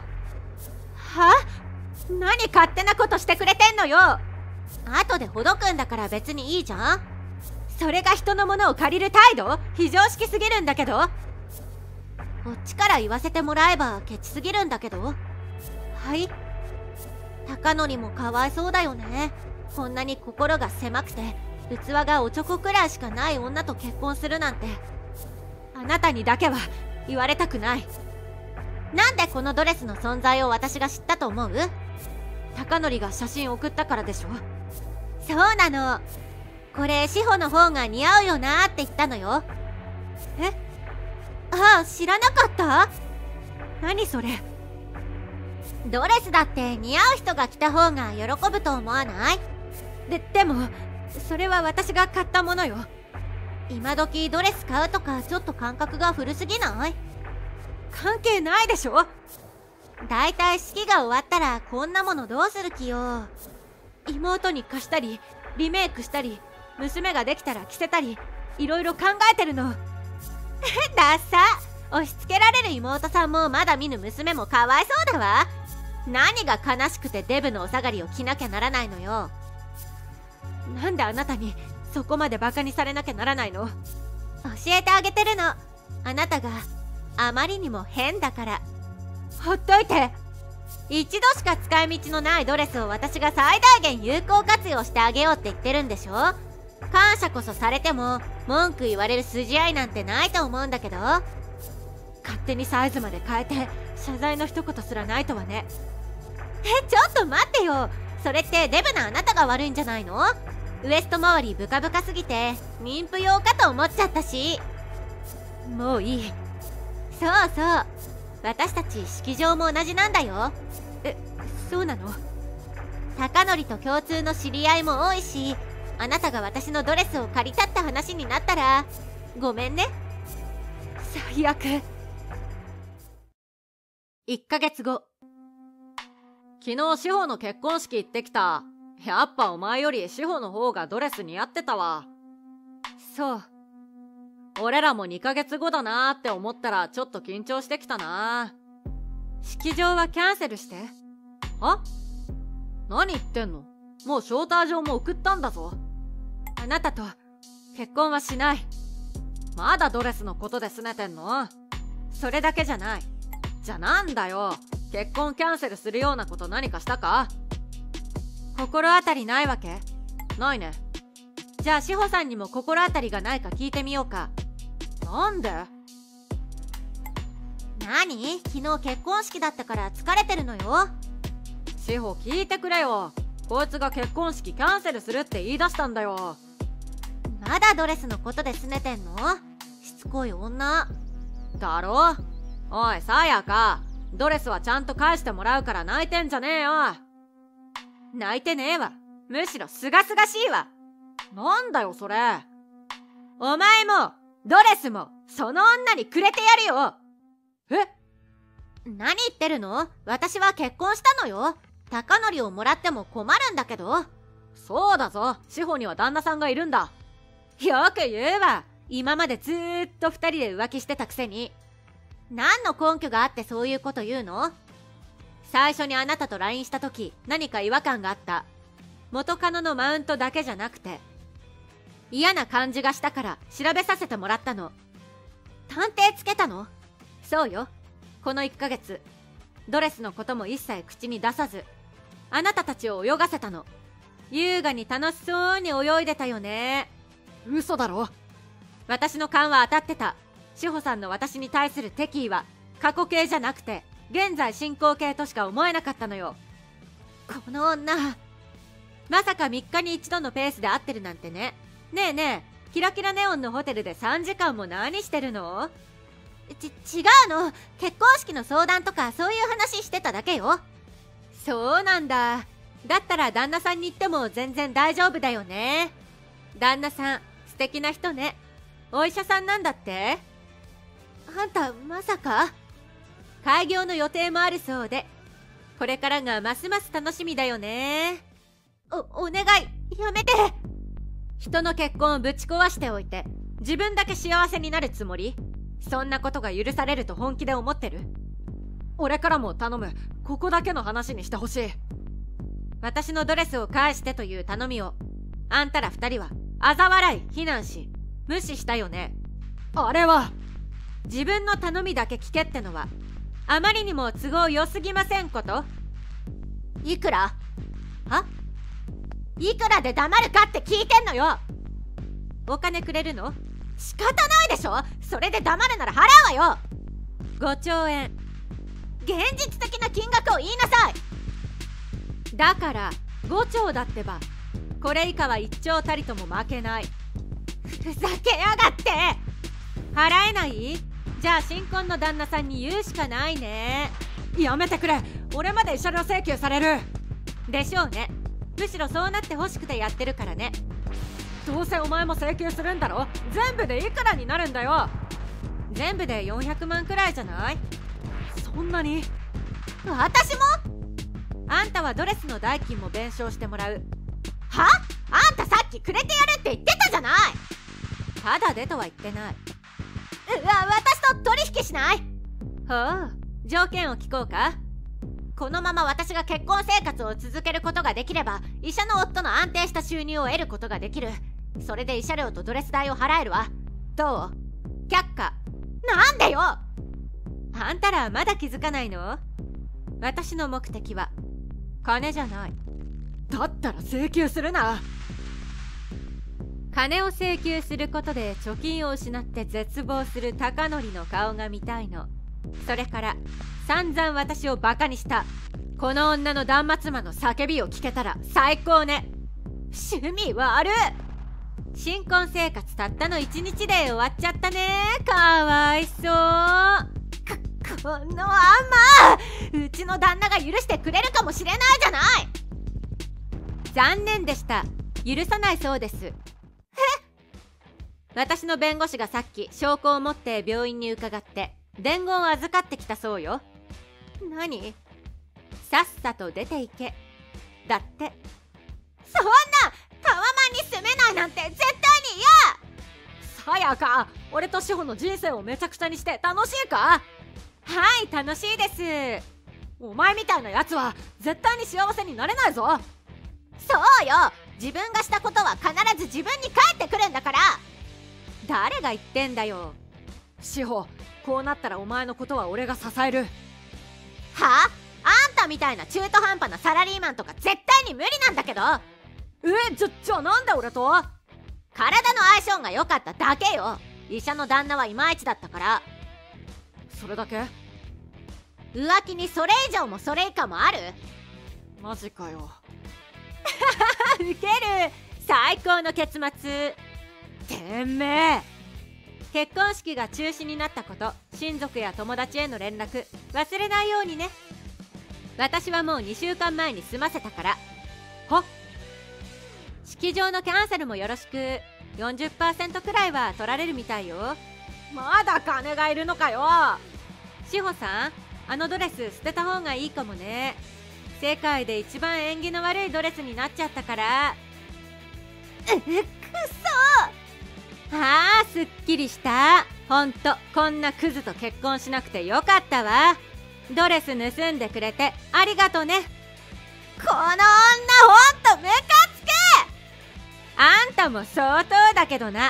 何勝手なことしてくれてんのよ。 後でほどくんだから別にいいじゃん。 それが人のものを借りる態度？非常識すぎるんだけど。 こっちから言わせてもらえばケチすぎるんだけど。はい。貴則もかわいそうだよね。こんなに心が狭くて器がおちょこくらいしかない女と結婚するなんて。 あなたにだけは言われたくない。 なんでこのドレスの存在を私が知ったと思う？ 貴則が写真送ったからでしょ。 そうなの。これ志保の方が似合うよなーって言ったのよ。ああ、知らなかった？ 何それ？ ドレスだって似合う人が着た方が喜ぶと思わない？ でもそれは私が買ったものよ。 今時ドレス買うとかちょっと感覚が古すぎない？ 関係ないでしょ。 だいたい式が終わったらこんなものどうする気よ。 妹に貸したりリメイクしたり娘ができたら着せたりいろいろ考えてるの。 ダッサ。押し付けられる妹さんもまだ見ぬ娘もかわいそうだわ。何が悲しくてデブのお下がりを着なきゃならないのよ。 なんであなたにそこまでバカにされなきゃならないの？ 教えてあげてるの。あなたがあまりにも変だから。 ほっといて。 一度しか使い道のないドレスを私が最大限有効活用してあげようって言ってるんでしょ。感謝こそされても文句言われる筋合いなんてないと思うんだけど。 勝手にサイズまで変えて謝罪の一言すらないとはね。 ちょっと待ってよ。それってデブなあなたが悪いんじゃないの？ウエスト周りブカブカすぎて妊婦用かと思っちゃったし。 もういい。 そうそう、私たち式場も同じなんだよ。 そうなの？ 貴則と共通の知り合いも多いし、あなたが私のドレスを借りたって話になったらごめんね。 最悪。1ヶ月後。昨日志保の結婚式行ってきた。やっぱお前より志保の方がドレス似合ってたわ。そう。俺らも2ヶ月後だなーって思ったらちょっと緊張してきたな。式場はキャンセルして。何言ってんの？もう招待状も送ったんだぞ。あなたと結婚はしない。まだドレスのことで拗ねてんの？それだけじゃない。じゃあなんだよ。結婚キャンセルするようなこと何かしたか？心当たりないわけ？ないね。じゃあ志保さんにも心当たりがないか聞いてみようか。なんで？ 何？昨日結婚式だったから疲れてるのよ。 志保聞いてくれよ。こいつが結婚式キャンセルするって言い出したんだよ。 まだドレスのことで拗ねてんの？しつこい女。 だろ？おい、さやか。ドレスはちゃんと返してもらうから泣いてんじゃねえよ。泣いてねえわ。むしろすがすがしいわ。なんだよそれ。お前もドレスもその女にくれてやるよ。 何言ってるの？私は結婚したのよ。貴則をもらっても困るんだけど。 そうだぞ。志保には旦那さんがいるんだ。よく言うわ。今までずーっと二人で浮気してたくせに。 何の根拠があってそういうこと言うの？ 最初にあなたと LINE した時何か違和感があった。元カノのマウントだけじゃなくて嫌な感じがしたから調べさせてもらったの。 探偵つけたの？ そうよ。この1ヶ月ドレスのことも一切口に出さずあなたたちを泳がせたの。優雅に楽しそうに泳いでたよね。嘘だろ。私の勘は当たってた。志保さんの私に対する敵意は過去形じゃなくて現在進行形としか思えなかったのよ。 この女、 まさか3日に1度のペースで会ってるなんてね。ねえねえ、キラキラネオンのホテルで3時間も何してるの？ 違うの。結婚式の相談とかそういう話してただけよ。 そうなんだ。 だったら旦那さんに言っても全然大丈夫だよね。旦那さん素敵な人ね。お医者さんなんだって。 あんたまさか。 開業の予定もあるそうで、これからがますます楽しみだよね。 お願い、やめて。 人の結婚をぶち壊しておいて自分だけ幸せになるつもり？そんなことが許されると本気で思ってる？俺からも頼む。ここだけの話にしてほしい。私のドレスを返してという頼みをあんたら二人は嘲笑い非難し無視したよね。あれは自分の頼みだけ聞けってのはあまりにも都合良すぎませんこと？ いくら？いくらで黙るかって聞いてんのよ。 お金くれるの？ 仕方ないでしょ。それで黙るなら払うわよ。 5兆円。 現実的な金額を言いなさい。 だから5兆だってば、これ以下は1兆たりとも負けない。 ふざけやがって。 払えない？じゃあ新婚の旦那さんに言うしかないね。やめてくれ。俺まで慰謝料請求されるでしょうね。むしろそうなって欲しくてやってるからね。どうせお前も請求するんだろ。全部でいくらになるんだよ。全部で400万くらいじゃない？そんなに？ 私も？ あんたはドレスの代金も弁償してもらう。 は？あんたさっきくれてやるって言ってたじゃない。 ただでとは言ってない。 私と取引しない？ ほう、条件を聞こうか。 このまま私が結婚生活を続けることができれば医者の夫の安定した収入を得ることができる。それで慰謝料とドレス代を払えるわ。どう？ 却下。 なんでよ。 あんたらまだ気づかないの？私の目的は金じゃない。だったら請求するな。金を請求することで貯金を失って絶望する高則の顔が見たいの。それから散々私をバカにしたこの女の断末魔の叫びを聞けたら最高ね。 趣味悪。 新婚生活たったの1日で終わっちゃったね。かわいそう。 このアンマー、うちの旦那が許してくれるかもしれないじゃない。 残念でした。許さないそうです。私の弁護士がさっき証拠を持って病院に伺って伝言を預かってきたそうよ。 何？ さっさと出て行けだって。 そんなタワマンに住めないなんて絶対に嫌。さやか、俺と志保の人生をめちゃくちゃにして楽しいか？はい、楽しいです。お前みたいなやつは絶対に幸せになれないぞ。 そうよ。自分がしたことは必ず自分に返ってくるんだから。 誰が言ってんだよ。志保、こうなったらお前のことは俺が支える。 は？あんたみたいな中途半端なサラリーマンとか絶対に無理なんだけど。 じゃあなんで俺と？ 体の相性が良かっただけよ。医者の旦那はいまいちだったから。 それだけ？ 浮気にそれ以上もそれ以下もある？ マジかよ。ウケる。最高の結末。てめえ。結婚式が中止になったこと、親族や友達への連絡忘れないようにね。私はもう2週間前に済ませたから。は？式場のキャンセルもよろしく。40% くらいは取られるみたいよ。まだ金がいるのかよ。志保さん、あのドレス捨てた方がいいかもね。世界で一番縁起の悪いドレスになっちゃったから。 くそ。 ああ、すっきりした。ほんとこんなクズと結婚しなくてよかったわ。ドレス盗んでくれてありがとね。 この女ほんとムカつく。 あんたも相当だけどな。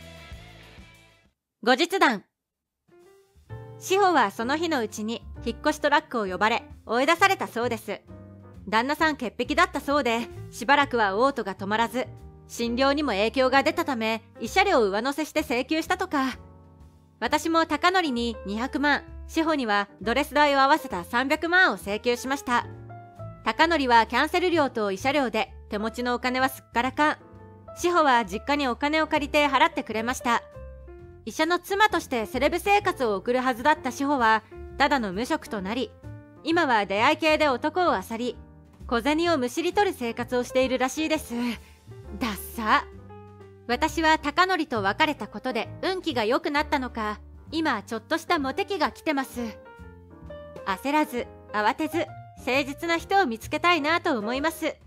後日談。志保はその日のうちに引っ越しトラックを呼ばれ追い出されたそうです。旦那さん潔癖だったそうで、しばらくは嘔吐が止まらず、診療にも影響が出たため慰謝料を上乗せして請求したとか。私も高則に200万、志保にはドレス代を合わせた300万を請求しました。高則はキャンセル料と慰謝料で手持ちのお金はすっからかん。志保は実家にお金を借りて払ってくれました。医者の妻としてセレブ生活を送るはずだった志保はただの無職となり、今は出会い系で男を漁り、 小銭をむしり取る生活をしているらしいです。ダッサ。私は貴則と別れたことで運気が良くなったのか、今ちょっとしたモテ期が来てます。焦らず慌てず誠実な人を見つけたいなと思います。